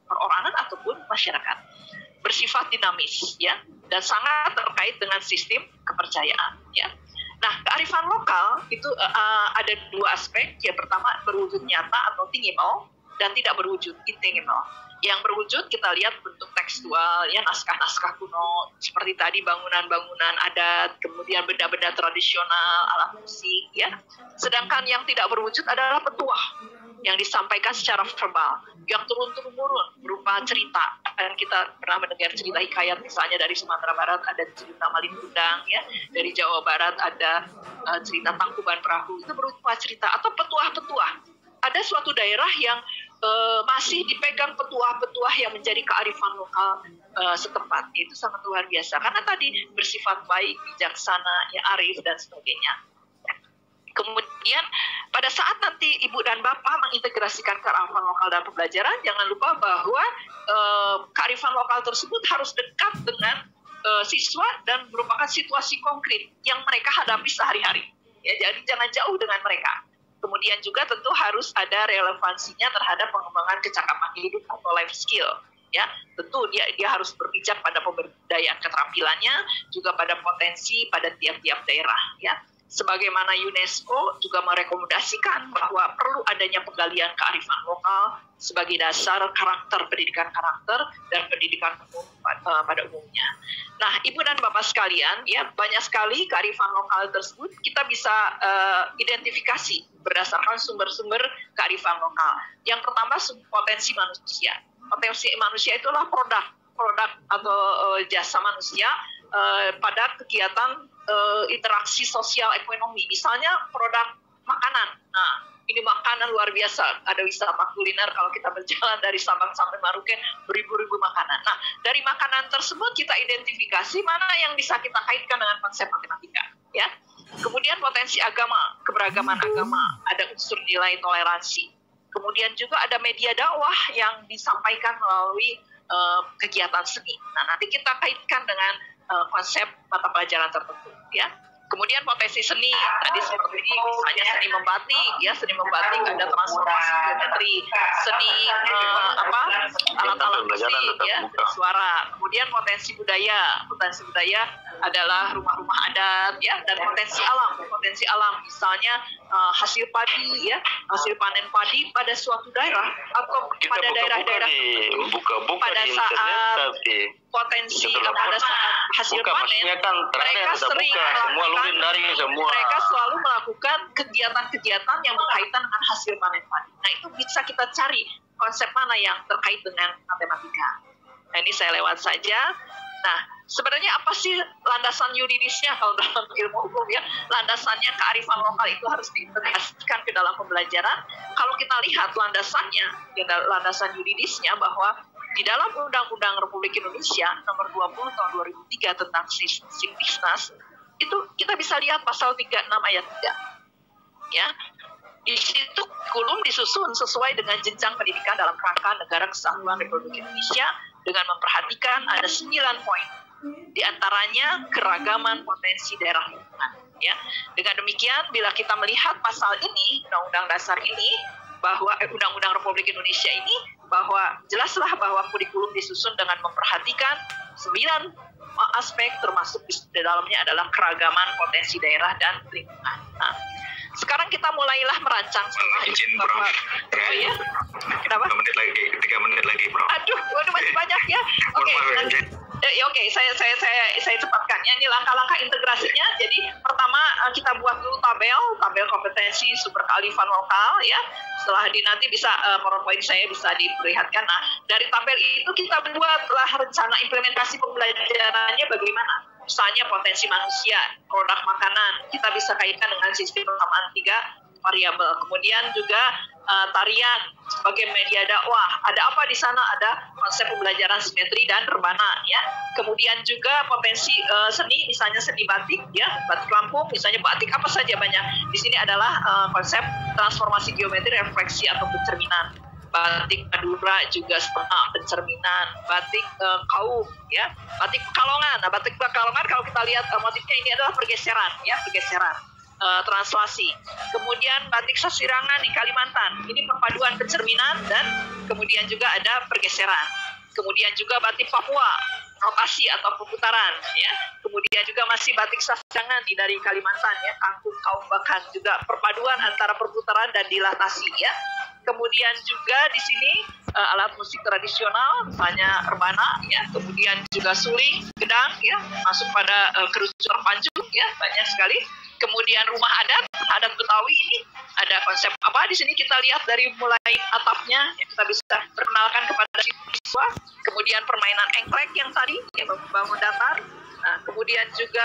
perorangan ataupun masyarakat. Bersifat dinamis ya, dan sangat terkait dengan sistem kepercayaan ya. Nah, kearifan lokal itu ada dua aspek. Yang pertama berwujud nyata atau tinggimal, dan tidak berwujud intangible. Yang berwujud kita lihat bentuk tekstual, ya naskah-naskah kuno, seperti tadi bangunan-bangunan adat, kemudian benda-benda tradisional, alat musik, ya. Sedangkan yang tidak berwujud adalah petuah yang disampaikan secara verbal, yang turun-temurun berupa cerita. Dan kita pernah mendengar cerita hikayat, misalnya dari Sumatera Barat ada cerita Malin Kundang, ya. Dari Jawa Barat ada cerita Tangkuban Perahu, itu berupa cerita atau petuah-petuah. Ada suatu daerah yang masih dipegang petuah-petuah yang menjadi kearifan lokal setempat. Itu sangat luar biasa karena tadi bersifat baik, bijaksana, ya, arif dan sebagainya. Kemudian pada saat nanti ibu dan bapak mengintegrasikan kearifan lokal dalam pembelajaran, jangan lupa bahwa kearifan lokal tersebut harus dekat dengan siswa dan merupakan situasi konkret yang mereka hadapi sehari-hari. Ya, jadi jangan jauh dengan mereka. Kemudian juga tentu harus ada relevansinya terhadap pengembangan kecakapan hidup atau life skill. Ya, tentu dia harus berpijak pada pemberdayaan keterampilannya, juga pada potensi pada tiap-tiap daerah. Ya, sebagaimana UNESCO juga merekomendasikan bahwa perlu adanya penggalian kearifan lokal sebagai dasar pendidikan karakter dan pendidikan umum pada umumnya. Nah, ibu dan bapak sekalian, ya banyak sekali kearifan lokal tersebut kita bisa identifikasi berdasarkan sumber-sumber kearifan lokal. Yang pertama, potensi manusia. Potensi manusia itulah produk atau jasa manusia pada kegiatan interaksi sosial ekonomi. Misalnya produk makanan. Nah, ini makanan luar biasa. Ada wisata kuliner kalau kita berjalan dari Sabang sampai Merauke, beribu-ribu makanan. Nah, dari makanan tersebut kita identifikasi mana yang bisa kita kaitkan dengan konsep matematika. Ya. Kemudian potensi agama, keberagaman agama, ada unsur nilai toleransi. Kemudian juga ada media dakwah yang disampaikan melalui kegiatan seni. Nah, nanti kita kaitkan dengan konsep mata pelajaran tertentu. Ya. Kemudian potensi seni, tadi seperti ini, misalnya seni membatik, ada transformasi geometri, seni alat-alat musik, ya, suara. Kemudian potensi budaya adalah rumah-rumah adat, ya, dan potensi alam, misalnya hasil padi, ya, hasil panen padi pada suatu daerah atau pada daerah-daerah tertentu, pada saat potensi pada saat hasil panen, mereka sering mereka selalu melakukan kegiatan-kegiatan yang berkaitan dengan hasil panen padi. Nah, itu bisa kita cari konsep mana yang terkait dengan matematika. Nah, ini saya lewat saja. Nah, sebenarnya apa sih landasan yuridisnya kalau dalam ilmu hukum, ya? Landasannya kearifan lokal itu harus diintegrasikan ke dalam pembelajaran. Kalau kita lihat landasan yuridisnya bahwa di dalam Undang-Undang Republik Indonesia nomor 20 tahun 2003 tentang Simpisnas, itu kita bisa lihat pasal 36 ayat 3. Ya. Di situ kurikulum disusun sesuai dengan jenjang pendidikan dalam rangka Negara Kesatuan Republik Indonesia dengan memperhatikan ada 9 poin. Di antaranya keragaman potensi daerah lingkungan. Ya. Dengan demikian, bila kita melihat pasal ini, Undang-Undang Dasar ini, bahwa Undang-Undang Republik Indonesia ini, bahwa jelaslah bahwa kurikulum disusun dengan memperhatikan 9 aspek, termasuk di dalamnya adalah keragaman potensi daerah dan lingkungan. Nah, sekarang kita mulailah merancang setelah izin Prof. Ya? Kenapa? 3 menit lagi, Prof. Aduh, masih banyak ya. Oke, saya cepatkan ya. Ini langkah-langkah integrasinya. Jadi pertama kita buat dulu tabel kompetensi sumber kearifan lokal, ya. Setelah nanti bisa PowerPoint saya bisa diperlihatkan. Nah, dari tabel itu kita buatlah rencana implementasi pembelajarannya bagaimana. Misalnya potensi manusia, produk makanan, kita bisa kaitkan dengan sistem persamaan 3 variabel. Kemudian juga tarian sebagai media dakwah. Ada apa di sana? Ada konsep pembelajaran simetri dan rebana, ya. Kemudian juga potensi seni, misalnya seni batik, ya, batik Lampung, misalnya batik apa saja banyak. Di sini adalah konsep transformasi geometri, refleksi atau pencerminan. Batik Madura juga setengah pencerminan, batik kaum, ya, batik Pekalongan. Nah, batik Pekalongan kalau kita lihat motifnya ini adalah pergeseran, ya, pergeseran. translasi. Kemudian batik Sasirangan di Kalimantan, ini perpaduan pencerminan dan kemudian juga ada pergeseran. Kemudian juga batik Papua, rotasi atau perputaran, ya. Kemudian juga masih batik Sasirangan dari Kalimantan, ya, kangkung kaum bakang, juga perpaduan antara perputaran dan dilatasi, ya. Kemudian juga di sini alat musik tradisional, misalnya rebana, ya. Kemudian juga suling, gedang, ya, masuk pada kerucut panjung, ya, banyak sekali. Kemudian rumah adat Betawi ini ada konsep apa? Di sini kita lihat dari mulai atapnya, ya, kita bisa perkenalkan kepada siswa. Kemudian permainan engklek yang tadi, ya, bangun datar. Nah, kemudian juga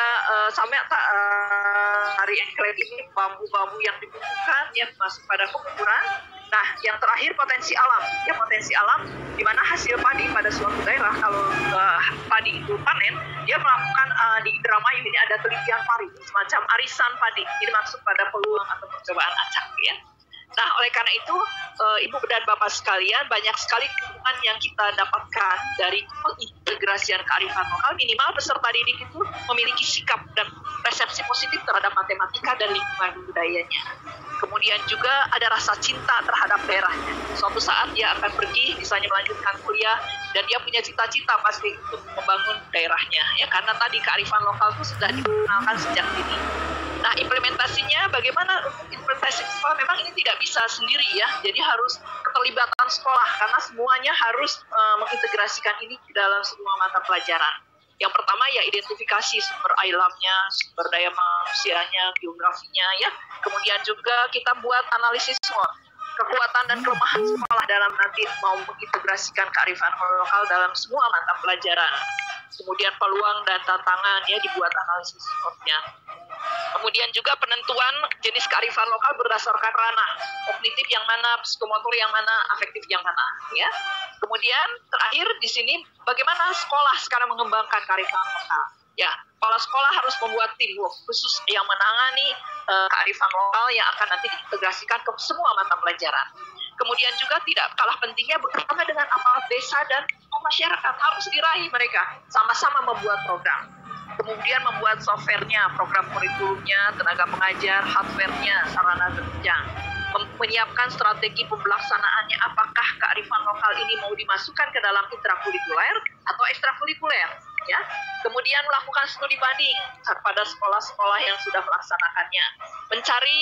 tari engklek ini bambu-bambu yang dikumpulkan, ya, masuk pada pengukuran. Nah, yang terakhir potensi alam, ya, potensi alam di mana hasil padi pada suatu daerah kalau padi itu panen, dia melakukan di Indramayu ini ada telitian pari, semacam arisan padi. Ini masuk pada peluang atau percobaan acak, ya. Nah, oleh karena itu, Ibu dan Bapak sekalian, banyak sekali keuntungan yang kita dapatkan dari pengintegrasian kearifan lokal. Minimal peserta didik itu memiliki sikap dan persepsi positif terhadap matematika dan lingkungan budayanya. Kemudian juga ada rasa cinta terhadap daerahnya. Suatu saat dia akan pergi, misalnya melanjutkan kuliah, dan dia punya cita-cita pasti untuk membangun daerahnya. Ya, karena tadi kearifan lokal itu sudah dikenalkan sejak dini. Nah, implementasinya bagaimana untuk implementasi sekolah? Memang ini tidak bisa sendiri, ya. Jadi harus keterlibatan sekolah karena semuanya harus mengintegrasikan ini ke dalam semua mata pelajaran. Yang pertama ya identifikasi sumber alamnya, sumber daya manusianya, geografinya, ya. Kemudian juga kita buat analisis kekuatan dan kelemahan sekolah dalam nanti mau mengintegrasikan kearifan lokal dalam semua mata pelajaran. Kemudian peluang dan tantangan, ya, dibuat analisis SWOT-nya. Kemudian juga penentuan jenis kearifan lokal berdasarkan ranah kognitif yang mana, psikomotor yang mana, afektif yang mana, ya. Kemudian terakhir di sini bagaimana sekolah sekarang mengembangkan kearifan lokal. Ya, kepala sekolah harus membuat teamwork khusus yang menangani kearifan lokal yang akan nanti diintegrasikan ke semua mata pelajaran. Kemudian juga tidak kalah pentingnya bekerjasama dengan aparat desa dan masyarakat, harus diraih mereka sama-sama membuat program. Kemudian membuat softwarenya, program kurikulumnya, tenaga pengajar, hardwarenya, sarana penunjang. Menyiapkan strategi pembelaksanaannya, apakah kearifan lokal ini mau dimasukkan ke dalam intrakurikuler atau ekstrakurikuler, ya. Kemudian melakukan studi banding pada sekolah-sekolah yang sudah melaksanakannya. Mencari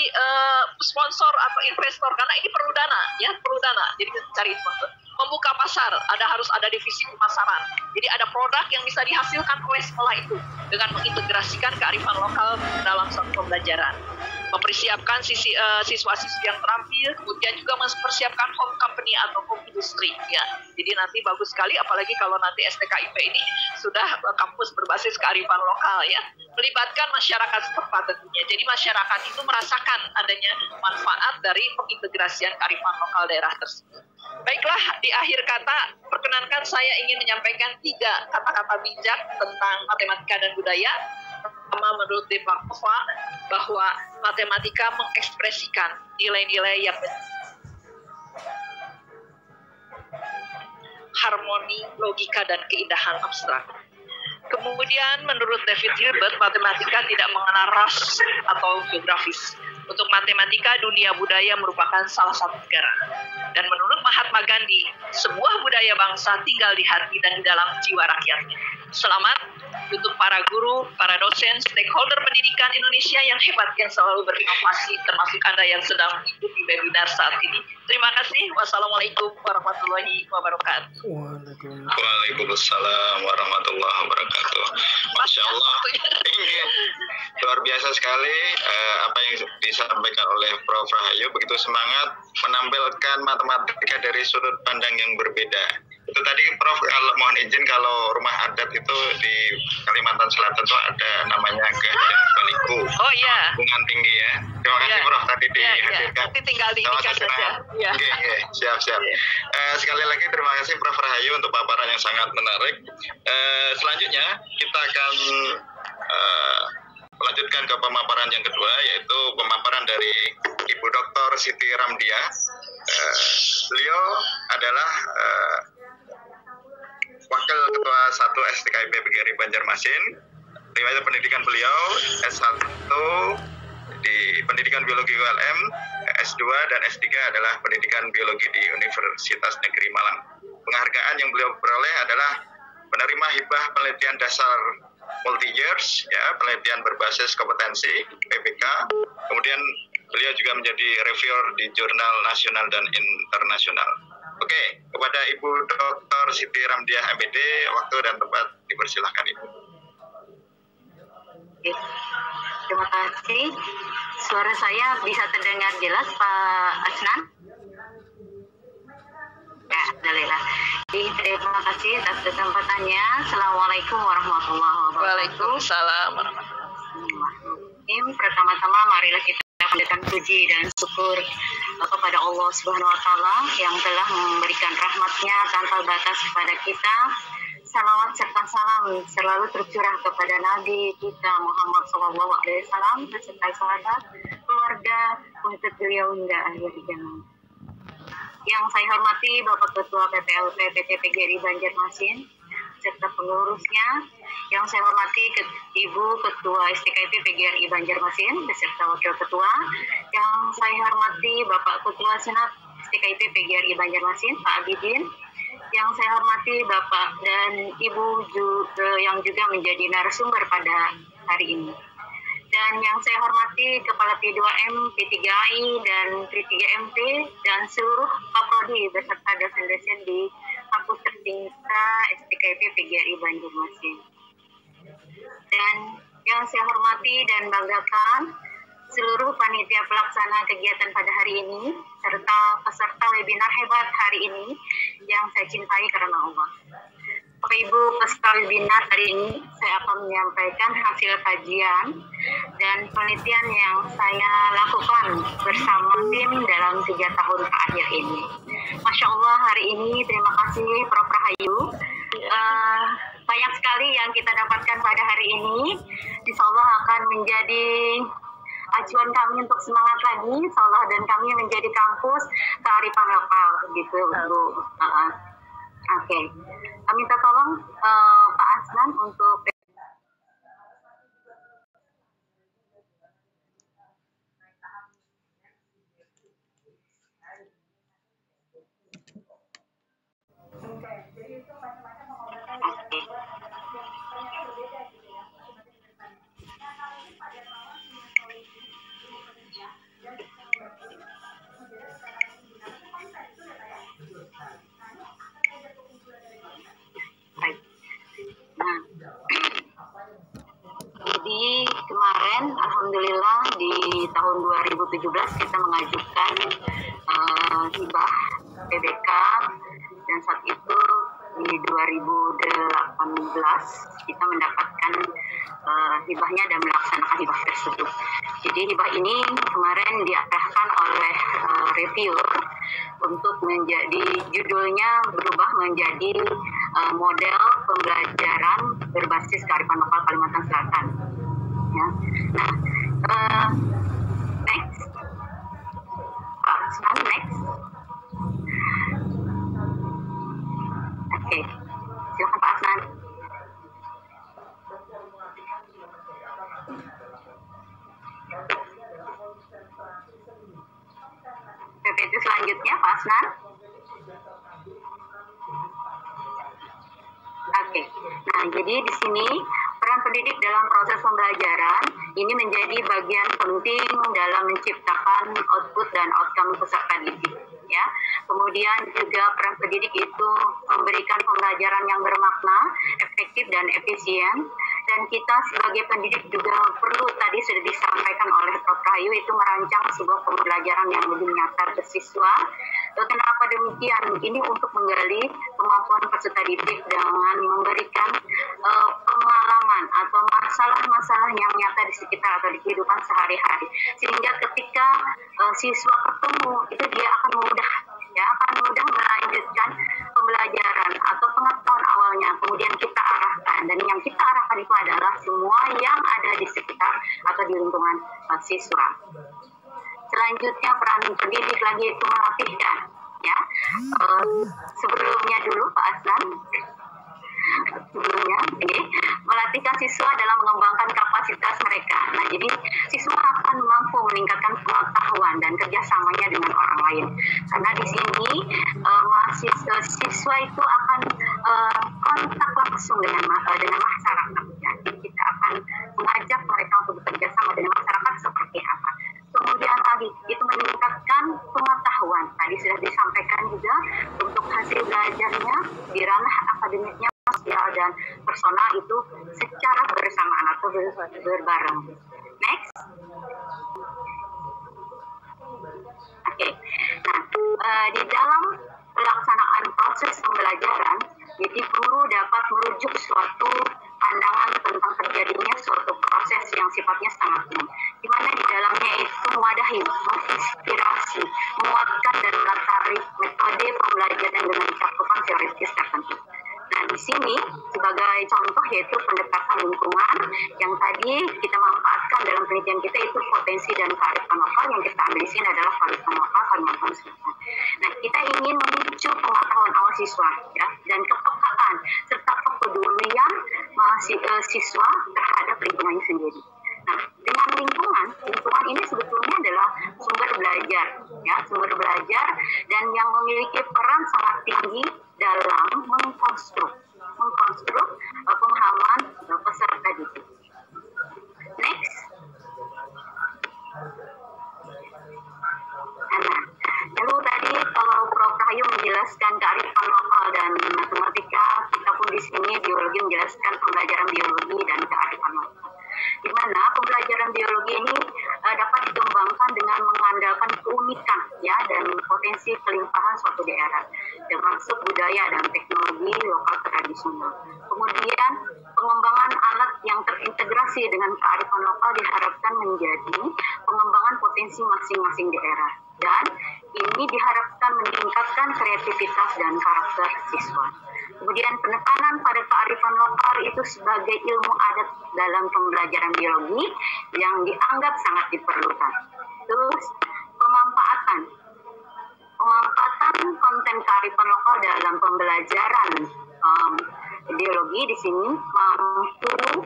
sponsor atau investor karena ini perlu dana, ya, perlu dana. Jadi mencari sponsor. Membuka pasar, harus ada divisi pemasaran. Jadi ada produk yang bisa dihasilkan oleh sekolah itu dengan mengintegrasikan kearifan lokal dalam suatu pembelajaran. Mempersiapkan siswa-siswi yang terampil, kemudian juga mempersiapkan home company atau home industry, ya. Jadi nanti bagus sekali, apalagi kalau nanti STKIP ini sudah kampus berbasis kearifan lokal, ya. Melibatkan masyarakat setempat tentunya. Jadi masyarakat itu merasakan adanya manfaat dari pengintegrasian kearifan lokal daerah tersebut. Baiklah, di akhir kata, perkenankan saya ingin menyampaikan 3 kata-kata bijak tentang matematika dan budaya. Pertama, menurut Depakova, bahwa matematika mengekspresikan nilai-nilai yang harmoni, logika, dan keindahan abstrak. Kemudian, menurut David Hilbert, matematika tidak mengenal ras atau geografis. Untuk matematika, dunia budaya merupakan salah satu negara. Dan menurut Mahatma Gandhi, sebuah budaya bangsa tinggal di hati dan di dalam jiwa rakyatnya. Selamat untuk para guru, para dosen, stakeholder pendidikan Indonesia yang hebat, yang selalu berinovasi, termasuk Anda yang sedang mengikuti webinar saat ini. Terima kasih. Wassalamualaikum warahmatullahi wabarakatuh. Waalaikumsalam warahmatullahi wabarakatuh. Masya Allah, ini luar biasa sekali apa yang disampaikan oleh Prof. Rahayu, begitu semangat menampilkan matematika dari sudut pandang yang berbeda. Itu tadi Prof, kalau mohon izin, kalau rumah adat itu di Kalimantan Selatan itu ada namanya Gajah Baliku. Oh iya. Hubungan tinggi, ya. Terima kasih Prof tadi dihadirkan. Nanti tinggal diingat saja. Ya. Siap. Sekali lagi terima kasih Prof. Rahayu untuk paparan yang sangat menarik. Selanjutnya kita akan melanjutkan ke pemaparan yang kedua, yaitu pemaparan dari Ibu Dr. Siti Ramdia. Beliau adalah Wakil Ketua 1 STKIP PGRI Banjarmasin. Riwayat pendidikan beliau S1 di pendidikan biologi ULM, S2 dan S3 adalah pendidikan biologi di Universitas Negeri Malang. Penghargaan yang beliau peroleh adalah penerima hibah penelitian dasar multi-years, ya, penelitian berbasis kompetensi PBK. Kemudian beliau juga menjadi reviewer di jurnal nasional dan internasional. Oke, kepada Ibu Dr. Siti Ramdiah MPD, waktu dan tempat dipersilahkan Ibu. Terima kasih. Suara saya bisa terdengar jelas, Pak Asnan? Ya, alhamdulillah. Terima kasih atas kesempatannya. Assalamualaikum warahmatullahi wabarakatuh. Waalaikumsalam warahmatullahi wabarakatuh. Pertama-tama marilah kita panjatkan puji dan syukur kepada Allah Subhanahu wa taala yang telah memberikan rahmat-Nya tanpa batas kepada kita. Salawat serta salam selalu tercurah kepada Nabi kita Muhammad SAW beserta sahabat, keluarga, untuk beliau hingga akhir zaman. Yang saya hormati Bapak Ketua PPLP PT PGRI Banjarmasin serta pengurusnya, yang saya hormati Ibu Ketua STKIP PGRI Banjarmasin beserta Wakil Ketua, yang saya hormati Bapak Ketua Senat STKIP PGRI Banjarmasin Pak Abidin, yang saya hormati Bapak dan Ibu yang juga menjadi narasumber pada hari ini. Dan yang saya hormati Kepala P2M, P3I, dan P3MP, dan seluruh Kaprodi beserta dosen-dosen di kampus tercinta STKIP PGRI Banjarmasin. Dan yang saya hormati dan banggakan seluruh panitia pelaksana kegiatan pada hari ini, serta peserta webinar hebat hari ini yang saya cintai karena Allah. Bapak Ibu peserta webinar hari ini, saya akan menyampaikan hasil kajian dan penelitian yang saya lakukan bersama tim dalam 3 tahun terakhir ini. Masya Allah, hari ini terima kasih Prof. Rahayu. Banyak sekali yang kita dapatkan pada hari ini. Insya Allah akan menjadi acuan kami untuk semangat lagi, insya Allah, dan kami menjadi kampus kearifan lokal, gitu Bu. Oke. Minta tolong Pak Asnan untuk jadi kemarin alhamdulillah di tahun 2017 kita mengajukan hibah PBK, dan saat itu di 2018 kita mendapatkan hibahnya dan melaksanakan hibah tersebut. Jadi hibah ini kemarin diarahkan oleh reviewer untuk menjadi, judulnya berubah menjadi model pembelajaran berbasis kearifan lokal Kalimantan Selatan. Ya. Nah, next, Pak Asnan, next. Oke, silakan Pak Asnan. PPT selanjutnya Pak Asnan. Oke. Nah, jadi di sini peran pendidik dalam proses pembelajaran ini menjadi bagian penting dalam menciptakan output dan outcome peserta didik, ya. Kemudian juga peran pendidik itu memberikan pembelajaran yang bermakna, efektif dan efisien. Dan kita sebagai pendidik juga perlu, tadi sudah disampaikan oleh Prof. Rahayu, itu merancang sebuah pembelajaran yang lebih nyata ke siswa. Kenapa demikian? Ini untuk menggali kemampuan peserta didik dengan memberikan pengalaman atau masalah-masalah yang nyata di sekitar atau di kehidupan sehari-hari. Sehingga ketika siswa ketemu, itu dia akan mudah melanjutkan pembelajaran atau pengetahuan awalnya, kemudian kita arahkan, dan yang kita arahkan itu adalah semua yang ada di sekitar atau di lingkungan siswa. Selanjutnya peran pendidik lagi itu melatihkan, ya. Sebelumnya dulu Pak Asnan, melatihkan siswa dalam mengembangkan kapasitas mereka. Nah, jadi siswa akan mampu atau berbareng. Next. Oke. Nah, di dalam pelaksanaan proses pembelajaran, jadi guru dapat merujuk suatu pandangan tentang terjadinya suatu proses yang sifatnya sangat umum, di mana di dalamnya itu mewadahi, menginspirasi, menguatkan dan melatari metode pembelajaran dengan cakupan teoritis tertentu. Nah, di sini sebagai contoh yaitu pendekatan lingkungan yang tadi kita manfaatkan dalam penelitian kita itu potensi dan kearifan lokal, yang kita ambil di sini adalah kearifan lokal Kalimantan Selatan. Nah, kita ingin memicu pengetahuan awal siswa ya, dan kepekaan serta kepedulian siswa terhadap lingkungannya sendiri. Nah, dengan lingkungan ini sebetulnya adalah sumber belajar, ya, sumber belajar dan yang memiliki peran sangat tinggi dalam mengkonstruk pemahaman peserta didik. Next. Nah, lalu tadi kalau Prof. Rahayu menjelaskan kearifan lokal dan matematika, kita pun di sini biologi menjelaskan pembelajaran biologi dan kearifan lokal. Di mana pembelajaran biologi ini dapat dikembangkan dengan mengandalkan keunikan ya dan potensi kelimpahan suatu daerah, termasuk budaya dan teknologi lokal tradisional. Kemudian pengembangan alat yang terintegrasi dengan kearifan lokal diharapkan menjadi pengembangan potensi masing-masing daerah, dan ini diharapkan meningkatkan kreativitas dan karakter siswa. Kemudian penekanan pada kearifan lokal itu sebagai ilmu adat dalam pembelajaran biologi yang dianggap sangat diperlukan. Terus pemanfaatan konten kearifan lokal dalam pembelajaran biologi di sini mampu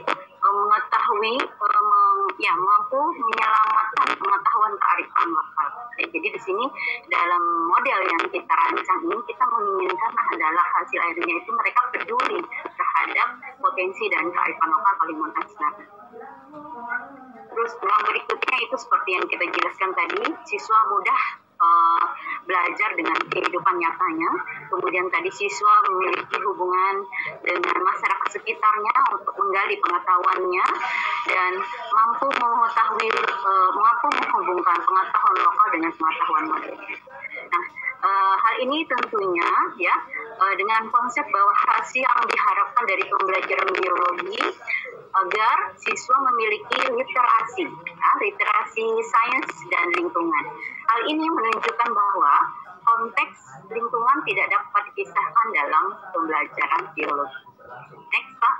mampu menyelamatkan pengetahuan kearifan lokal. Jadi di sini dalam model yang kita rancang ini kita menginginkan adalah hasil akhirnya itu mereka peduli terhadap potensi dan kearifan lokal Kalimantan Selatan. Terus yang berikutnya itu seperti yang kita jelaskan tadi, siswa mudah belajar dengan kehidupan nyatanya. Kemudian tadi siswa memiliki hubungan dengan masyarakat sekitarnya untuk menggali pengetahuannya dan mampu menghubungkan pengetahuan lokal dengan pengetahuan modern. Nah, hal ini tentunya ya dengan konsep bahwa hasil yang diharapkan dari pembelajaran biologi agar siswa memiliki literasi sains dan lingkungan. Hal ini menunjukkan bahwa konteks lingkungan tidak dapat dipisahkan dalam pembelajaran biologi. Next, Pak.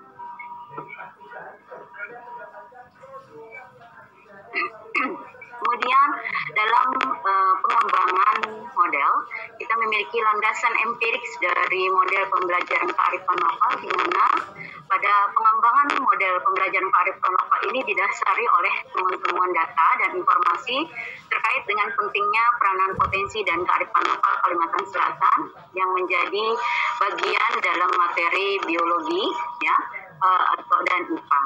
Kemudian dalam pengembangan model, kita memiliki landasan empirik dari model pembelajaran kearifan lokal, di mana pada pengembangan model pembelajaran kearifan lokal ini didasari oleh temuan-temuan data dan informasi terkait dengan pentingnya peranan potensi dan kearifan lokal Kalimantan Selatan yang menjadi bagian dalam materi biologi ya dan IPA.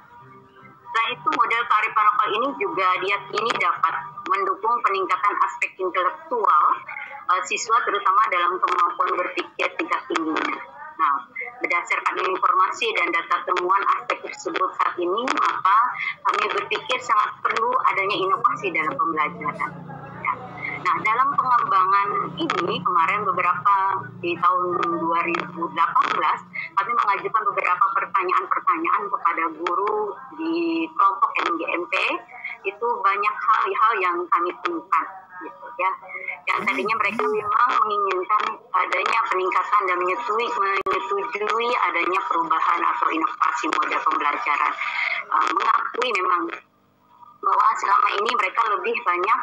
Selain itu, model kearifan lokal ini juga diyakini dapat mendukung peningkatan aspek intelektual siswa, terutama dalam kemampuan berpikir tingkat tingginya. Nah, berdasarkan informasi dan data temuan aspek tersebut saat ini, maka kami berpikir sangat perlu adanya inovasi dalam pembelajaran. Ya. Nah, dalam pengembangan ini kemarin di tahun 2018 kami mengajukan beberapa pertanyaan kepada guru di kelompok MGMP. Itu banyak hal-hal yang kami temukan gitu ya. Yang tadinya mereka memang menginginkan adanya peningkatan dan menyetujui adanya perubahan atau inovasi model pembelajaran. Mengakui memang bahwa selama ini mereka lebih banyak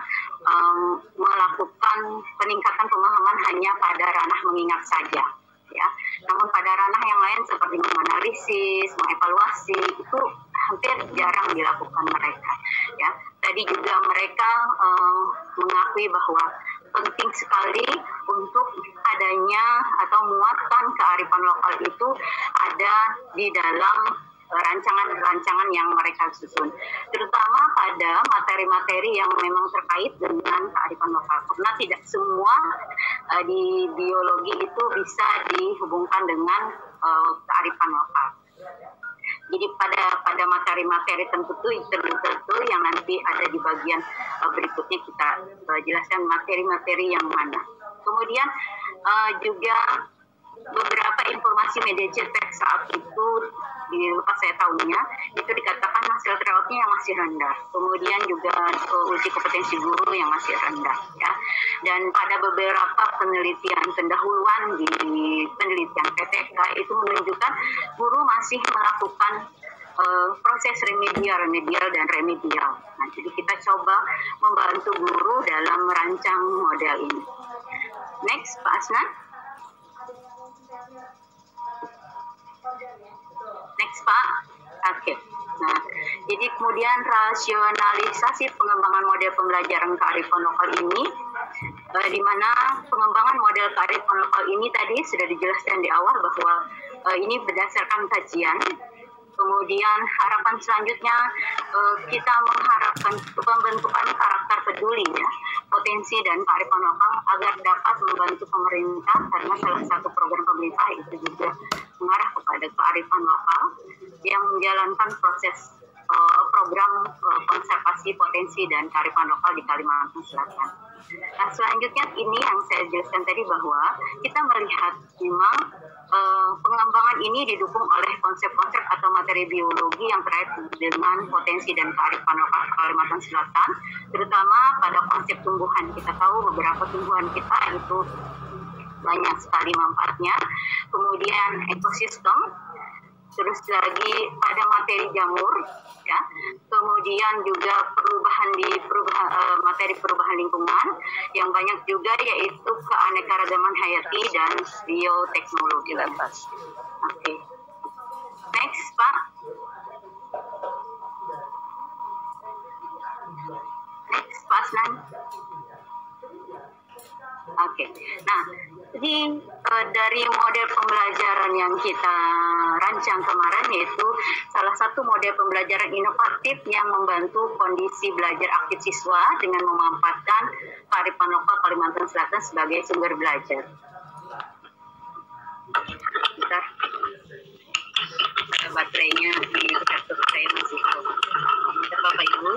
melakukan peningkatan pemahaman hanya pada ranah mengingat saja, ya. Namun pada ranah yang lain seperti menganalisis, mengevaluasi itu hampir jarang dilakukan mereka, ya. Tadi juga mereka mengakui bahwa penting sekali untuk adanya atau muatan kearifan lokal itu ada di dalam rancangan-rancangan yang mereka susun, terutama pada materi-materi yang memang terkait dengan kearifan lokal, karena tidak semua di biologi itu bisa dihubungkan dengan kearifan lokal. Jadi pada materi-materi tertentu yang nanti ada di bagian berikutnya kita jelaskan materi-materi yang mana. Kemudian juga beberapa informasi media cetak saat itu di lepas saya tahunya itu dikatakan hasil tryoutnya yang masih rendah, kemudian juga uji kompetensi guru yang masih rendah ya. Dan pada beberapa penelitian pendahuluan di penelitian PTK itu menunjukkan guru masih melakukan proses remedial dan remedial. Nah, jadi kita coba membantu guru dalam merancang model ini. Next, Pak Asnan. Next, Pak. Oke. Nah, jadi kemudian rasionalisasi pengembangan model pembelajaran kearifan lokal ini, di mana pengembangan model kearifan lokal ini tadi sudah dijelaskan di awal bahwa ini berdasarkan kajian. Kemudian harapan selanjutnya kita mengharapkan pembentukan karakter peduli ya, potensi dan kearifan lokal agar dapat membantu pemerintah, karena salah satu program pemerintah itu juga mengarah kepada kearifan lokal yang menjalankan proses program konservasi potensi dan kearifan lokal di Kalimantan Selatan. Nah, selanjutnya ini yang saya jelaskan tadi bahwa kita melihat memang pengembangan ini didukung oleh konsep-konsep atau materi biologi yang terkait dengan potensi dan kearifan lokal Kalimantan Selatan, terutama pada konsep tumbuhan. Kita tahu beberapa tumbuhan kita itu banyak sekali manfaatnya, kemudian ekosistem, terus lagi pada materi jamur, ya, kemudian juga materi perubahan lingkungan yang banyak juga, yaitu keanekaragaman hayati dan bioteknologi. Oke. Next, Pak. Next, Pak Asnan. Oke. Nah, jadi dari model pembelajaran yang kita rancang kemarin, yaitu salah satu model pembelajaran inovatif yang membantu kondisi belajar aktif siswa dengan memanfaatkan kearifan lokal Kalimantan Selatan sebagai sumber belajar. Bentar. Baterainya di laptop saya masih low. Bentar, Bapak Ibu.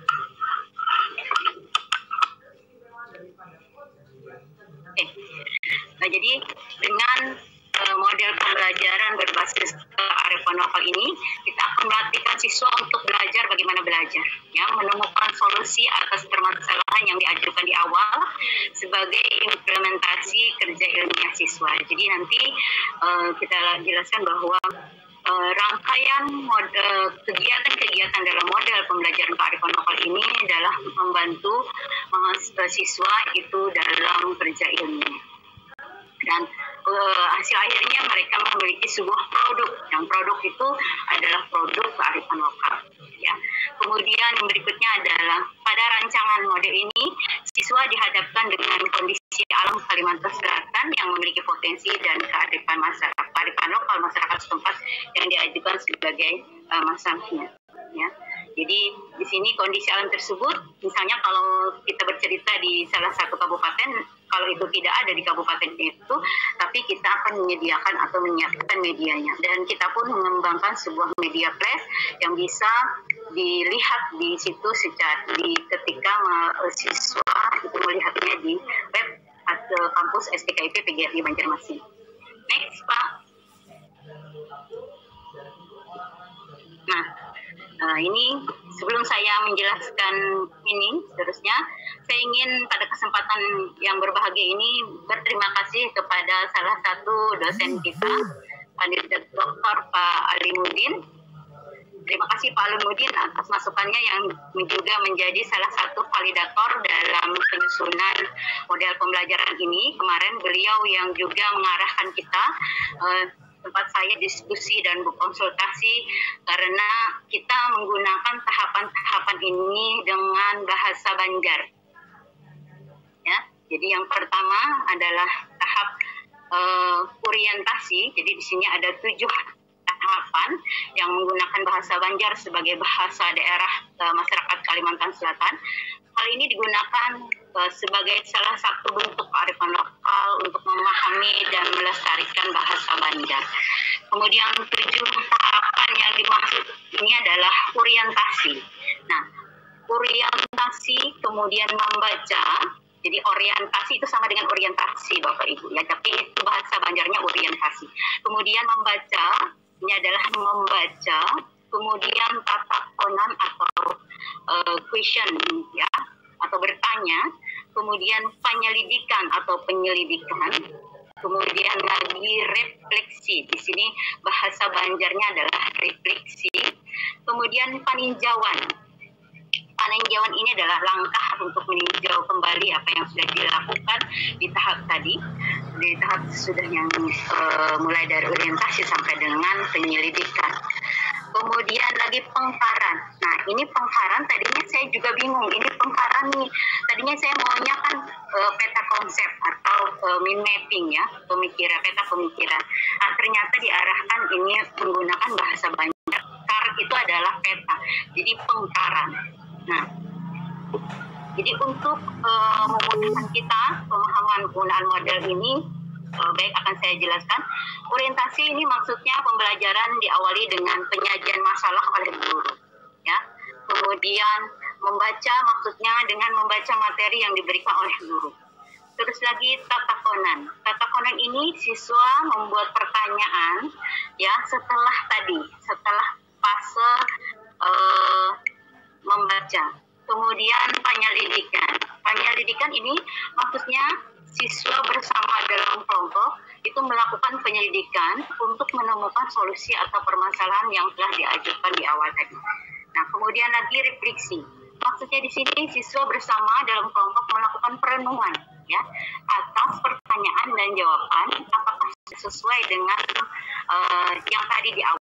Nah, jadi dengan model pembelajaran berbasis kearifan lokal ini, kita akan melatihkan siswa untuk belajar bagaimana belajar, ya, menemukan solusi atas permasalahan yang diajukan di awal sebagai implementasi kerja ilmiah siswa. Jadi nanti kita jelaskan bahwa rangkaian kegiatan-kegiatan dalam model pembelajaran kearifan lokal ini adalah membantu siswa itu dalam kerja ilmiah. Dan hasil akhirnya mereka memiliki sebuah produk, yang produk itu adalah produk kearifan lokal. Ya. Kemudian yang berikutnya adalah pada rancangan model ini, siswa dihadapkan dengan kondisi alam Kalimantan Selatan yang memiliki potensi dan kearifan lokal masyarakat setempat yang diajukan sebagai masalahnya. Ya. Jadi di sini kondisi alam tersebut, misalnya kalau kita bercerita di salah satu kabupaten, kalau itu tidak ada di kabupaten itu, tapi kita akan menyediakan atau menyiapkan medianya. Dan kita pun mengembangkan sebuah media flash yang bisa dilihat di situ ketika siswa itu melihatnya di web atau kampus STKIP PGRI Banjarmasin. Next, Pak. Nah, ini sebelum saya menjelaskan ini seterusnya, saya ingin pada kesempatan yang berbahagia ini berterima kasih kepada salah satu dosen kita, Kandidat Dr. Pak Alimuddin. Terima kasih Pak Alimuddin atas masukannya yang juga menjadi salah satu validator dalam penyusunan model pembelajaran ini. Kemarin beliau yang juga mengarahkan kita, tempat saya diskusi dan berkonsultasi, karena kita menggunakan tahapan-tahapan ini dengan bahasa Banjar. Ya, jadi yang pertama adalah tahap orientasi. Jadi di sini ada 7 tahapan yang menggunakan bahasa Banjar sebagai bahasa daerah masyarakat Kalimantan Selatan. Hal ini digunakan sebagai salah satu bentuk kearifan lokal untuk memahami dan melestarikan bahasa Banjar. Kemudian 7 tahapan yang dimaksud ini adalah orientasi. Nah, orientasi kemudian membaca. Jadi orientasi itu sama dengan orientasi Bapak Ibu ya, tapi itu bahasa Banjarnya orientasi. Kemudian membaca, ini adalah membaca, kemudian tatakonan atau question ya, atau bertanya, kemudian penyelidikan atau penyelidikan, kemudian lagi refleksi. Di sini bahasa Banjarnya adalah refleksi. Kemudian peninjauan. Peninjauan ini adalah langkah untuk meninjau kembali apa yang sudah dilakukan di tahap tadi, di tahap sudah yang mulai dari orientasi sampai dengan penyelidikan. Kemudian lagi pengkaran. Nah, ini pengkaran tadinya saya juga bingung. Ini pengkaran nih. Tadinya saya maunya kan peta konsep atau mind mapping ya, pemikiran, peta pemikiran. Nah, ternyata diarahkan ini menggunakan bahasa Banjar. Kar itu adalah peta. Jadi pengkaran. Nah, jadi untuk memudahkan kita pemahaman penggunaan model ini, baik akan saya jelaskan. Orientasi ini maksudnya pembelajaran diawali dengan penyajian masalah oleh guru, ya. Kemudian membaca maksudnya dengan membaca materi yang diberikan oleh guru. Terus lagi tatakonan. Tatakonan ini siswa membuat pertanyaan, ya, setelah fase membaca. Kemudian penyelidikan. Penyelidikan ini maksudnya siswa bersama dalam kelompok itu melakukan penyelidikan untuk menemukan solusi atau permasalahan yang telah diajukan di awal tadi. Nah, kemudian lagi refleksi. Maksudnya di sini siswa bersama dalam kelompok melakukan perenungan ya atas pertanyaan dan jawaban apakah sesuai dengan yang tadi di awal.